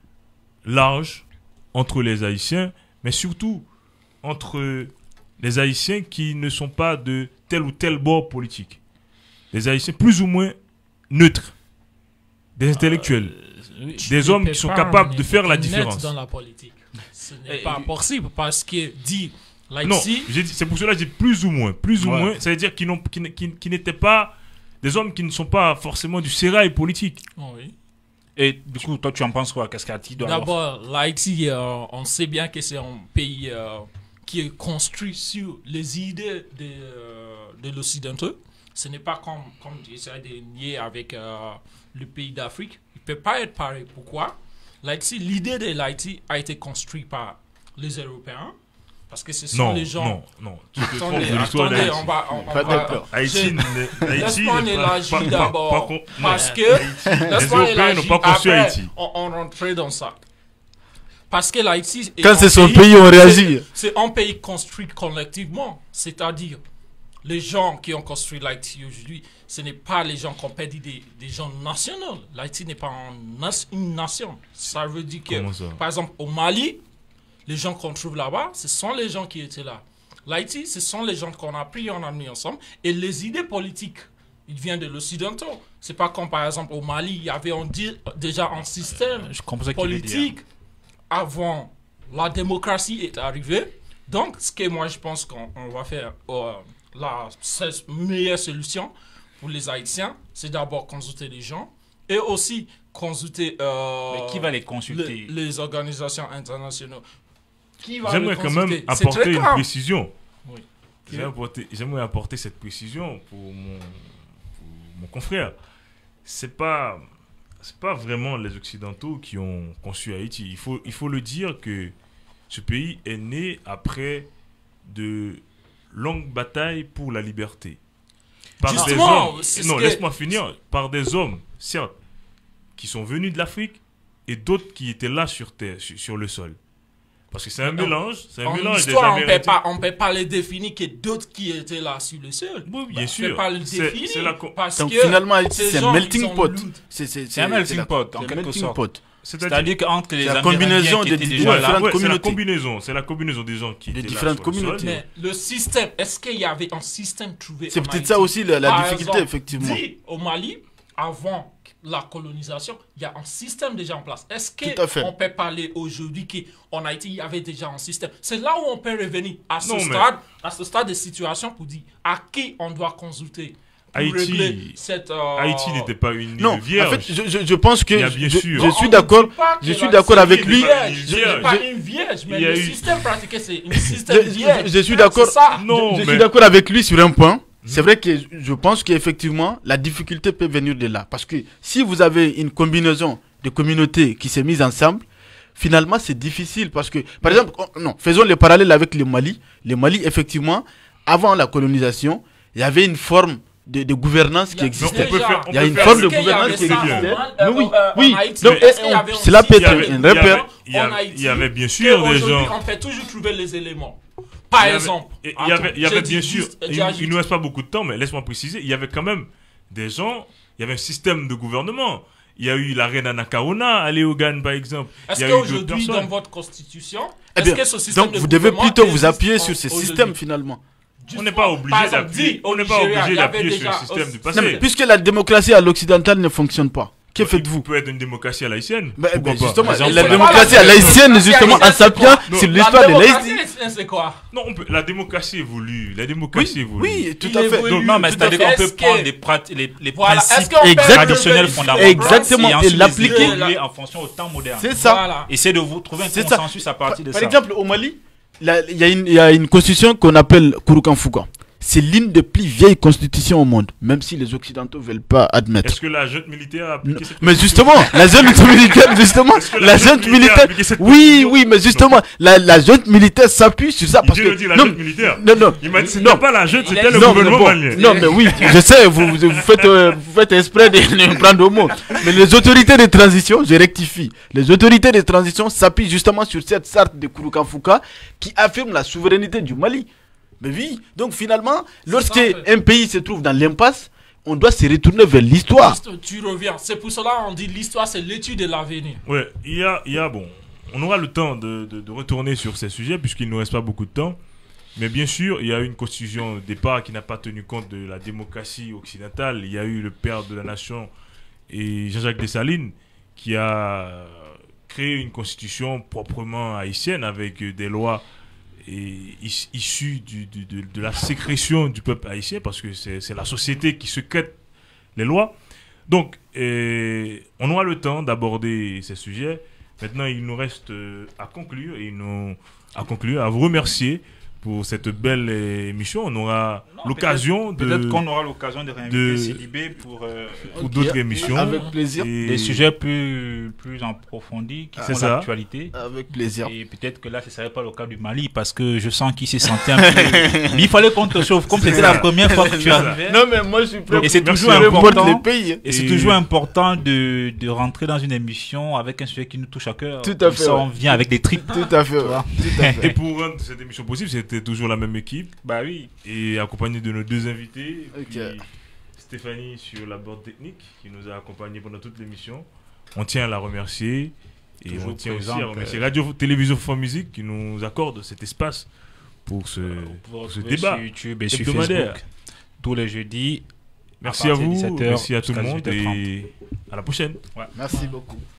large entre les Haïtiens, mais surtout entre les Haïtiens qui ne sont pas de tel ou tel bord politique. Les Haïtiens plus ou moins neutres, des intellectuels. Oui, Des tu ne hommes peux qui sont pas capables de emmener faire la net différence. dans la politique. Ce n'est Et- pas possible parce que dit Non, l'Haïti, j'ai dit- c'est pour cela que j'ai dit plus ou moins. Plus ou Ouais. moins, ça veut dire qu'ils n'ont- qu'ils n- qu'ils- qu'ils n'étaient pas des hommes qui ne sont pas forcément du sérail politique. oh oui. et du coup, toi, tu en penses quoi? Qu'est-ce qu'Haïti doit avoir? D'abord, l'Haïti, euh, on sait bien que c'est un pays euh, qui est construit sur les idées de, euh, de l'Occidentaux. Ce n'est pas comme, comme j'essaie de nier avec euh, le pays d'Afrique. Il ne peut pas être pareil. Pourquoi? L'Haïti, l'idée de l'Haïti a été construite par les Européens. Parce que ce sont Non, les gens. non, non. Tu te trompes Attendez, de l'histoire attendez, d'Haïti. on va. On, on Pas va- d'accord. Haïti, je- n'est- Haïti Laisse-moi n'est pas- élargir pas- pas- d'abord. pas con- non. Parce que. Les Laisse-moi Européens élargir. n'ont pas conçu Après, Haïti. On, on rentrait dans ça. Parce que l'Haïti. est Quand un c'est son pays, on c'est- réagit. C'est un pays construit collectivement. C'est-à-dire, les gens qui ont construit l'Haïti aujourd'hui, ce n'est pas les gens qu'on peut dire des, des gens nationaux. L'Haïti n'est pas un nas- une nation. Ça veut dire que, Comment ça? par exemple, au Mali, les gens qu'on trouve là-bas, ce sont les gens qui étaient là. L'Haïti, ce sont les gens qu'on a pris et on a mis ensemble. Et les idées politiques, ils viennent de l'Occidental. C'est pas comme, par exemple, au Mali, il y avait on dit, déjà un système Je comprends ce que tu veux dire. politique avant la démocratie est arrivée. Donc, ce que moi je pense qu'on on va faire, euh, la seule meilleure solution pour les Haïtiens, c'est d'abord consulter les gens Et aussi consulter euh, Mais qui va les consulter? les, les organisations internationales. Qui va J'aimerais les quand même consulter? C'est apporter très une grave. précision. Oui. J'aimerais apporter, j'aimerais apporter cette précision pour mon, pour mon confrère. C'est pas, c'est pas vraiment les Occidentaux qui ont conçu Haïti. Il faut, il faut le dire que ce pays est né après de longues batailles pour la liberté. Par des Justement, hommes, c'est ce non, que- laisse-moi finir. Par des hommes, certes, qui sont venus de l'Afrique et d'autres qui étaient là sur terre, sur, sur le sol. Parce que c'est un Non. mélange, c'est un En mélange des histoire, on ne peut Amérindiens. pas, on peut pas les définir que d'autres qui étaient là sur le sol. Oui, bien Bah, sûr. On peut pas le C'est- définir. c'est la co- parce Donc que finalement, Haïti, ces c'est un gens, ils melting ont pot. le- C'est c'est- C'est un c'est melting la- pot, en c'est un quelque melting sorte. pot. C'est-à-dire C'est-à-dire qu'entre les la Amérindiens combinaison qui des étaient différents- déjà là, différentes ouais, c'est la communautés. combinaison, c'est la combinaison des gens qui Des étaient là différentes sur le sol. communautés. Mais le système, est-ce qu'il y avait un système trouvé C'est en peut-être Haïti? ça aussi la, la Par difficulté, exemple, effectivement. dit au Mali, avant la colonisation, il y a un système déjà en place. Est-ce Tout à fait. qu'on peut parler aujourd'hui qu'en Haïti, il y avait déjà un système? C'est là où on peut revenir à ce Non, mais- stade, à ce stade de situation pour dire à qui on doit consulter pour Haïti- régler cette... euh, Haïti n'était pas une île Non, vierge. en fait, je, je, je pense que Il y a je, bien je- sûr. je on suis ne d'accord. dit pas que Je suis la d'accord avec Syrie lui. est vierge, Je- c'est pas je- une vierge, mais il y a le eu- système pratiqué, c'est un Je, système vierge. je- je suis d'accord. C'est ça. Non, je, je mais- suis d'accord avec lui sur un point. C'est vrai que je pense qu'effectivement, la difficulté peut venir de là. Parce que si vous avez une combinaison de communautés qui s'est mise ensemble, finalement, c'est difficile. Parce que, par exemple, on- non, faisons le parallèle avec le Mali. Le Mali, effectivement, avant la colonisation, il y avait une forme de, de gouvernance Il y qui a- existait. on peut faire- on Il y a peut une faire- forme de Est-ce qu'il y avait gouvernance qui ça existait. en existait. Mal- Mais euh, oui, euh, en oui. Haïti? Donc, Est-ce qu'il y avait un cela peut Il y être avait- un il y avait- repère. il y avait- en Haïti, il y avait bien sûr des qu'aujourd'hui, gens. on peut toujours trouver les éléments. Par Il y avait- exemple, et il y avait, il y attends, avait j'ai bien dit sûr, juste- il, j'ai il ajouté- nous reste pas beaucoup de temps, mais laisse-moi préciser, il y avait quand même des gens, il y avait un système de gouvernement. Il y a eu la reine Anna Kaona à Léogane, par exemple. Est-ce Il y a eu d'autres qu'aujourd'hui, dans personnes. votre constitution, Eh est-ce bien, que ce système donc de vous devez gouvernement plutôt vous existe appuyer en- sur ces aujourd'hui? systèmes finalement. On n'est pas obligé Par exemple, d'appuyer, dit, on au n'est pas Nigeria, obligé il y avait d'appuyer sur le déjà système aussi- du Non, passé. mais puisque la démocratie à l'occidentale ne fonctionne pas, que Il faites-vous? peut être une démocratie à l'haïtienne. Ben, Pourquoi ben, pas justement, Les gens la font- démocratie à l'haïtienne, justement, en s'appuyant Non. sur La l'histoire de démocratie l'Haïti. haïtienne, c'est quoi? Non, on peut, la démocratie évolue. La démocratie Oui, évolue. oui, tout Il à fait. évolue. Donc, non, mais Tout à c'est-à-dire fait. qu'on peut Est-ce prendre que- les, prat- les, les Voilà. Est-ce principes qu'on peut Exact- traditionnels revenir- fondamentaux Exactement, et et ensuite les l'appliquer. évoluer en fonction au temps moderne. C'est ça. Voilà. Essayer de vous trouver un C'est ça. consensus à partir de Par ça. exemple, au Mali, là, il y, a une- il y a une constitution qu'on appelle Kurukan Fuga. C'est l'une des plus vieilles constitutions au monde, même si les Occidentaux ne veulent pas admettre. Est-ce que la junte militaire a appliqué cette Mais justement, la junte militaire, justement, Est-ce que la junte militaire, a appliqué cette oui, constitution oui, mais justement, la, la junte militaire s'appuie sur ça Il parce vient que de dire la non, junte militaire. non, non, Il m'a dit que non. c'était pas la junte, Il c'était a- le non, mais gouvernement bon, malien. non, mais oui, je sais, vous, vous, vous faites, euh, vous faites exprès de de me prendre au mot. Mais les autorités de transition, je rectifie, les autorités de transition s'appuient justement sur cette charte de Kurukan Fuka qui affirme la souveraineté du Mali. Mais oui, donc finalement, lorsque ça, en fait. un pays se trouve dans l'impasse, on doit se retourner vers l'histoire. Juste, tu reviens. C'est pour cela qu'on dit l'histoire, c'est l'étude de l'avenir. Ouais, il y a, il y a, bon, on aura le temps de, de, de retourner sur ces sujets puisqu'il ne nous reste pas beaucoup de temps. Mais bien sûr, il y a eu une constitution au départ qui n'a pas tenu compte de la démocratie occidentale. Il y a eu le père de la nation et Jean-Jacques Dessalines qui a créé une constitution proprement haïtienne avec euh, des lois et is- issues du, du- de, de la sécrétion du peuple haïtien parce que c'est c'est la société qui sécrète les lois. Donc, euh, on aura le temps d'aborder ces sujets. Maintenant, il nous reste euh, à conclure et nous à conclure, à vous remercier pour cette belle euh, émission. On aura Non, l'occasion de Peut-être qu'on aura l'occasion de réinviter de- Sidibé pour euh, pour Ok. d'autres émissions. Avec plaisir. Et- des sujets plus, plus en profondis qui C'est sont ça. l'actualité. Avec plaisir. Et peut-être que là, ce ne serait pas le cas du Mali parce que je sens qu'il s'est senti un peu. Mais il fallait qu'on te sauve. Comme c'était la première fois que tu arrivais. Non, mais moi je suis prêt Et c'est pour toujours peu importe important. les pays. Et c'est Et- toujours important de, de rentrer dans une émission avec un sujet qui nous touche à cœur. Tout à Comme fait, ça, ouais. on vient avec des tripes. Tout à fait. ouais. Tout à Et fait. pour rendre cette émission possible, c'était toujours la même équipe. Bah oui. Et accompagné de nos deux invités. Ok. Puis Stéphanie sur la board technique qui nous a accompagnés pendant toute l'émission. On tient à la remercier. Et Toujours on tient aussi présente, à remercier euh, Radio Télévision France Musique qui nous accorde cet espace pour ce, Vous pouvez pour ce retrouver débat. sur YouTube et sur hebdomadaire. Facebook tous les jeudis. Merci à partir de vous, dix-sept heures merci à tout le jusqu'à monde dix-huit heures trente. et à la prochaine. Merci beaucoup.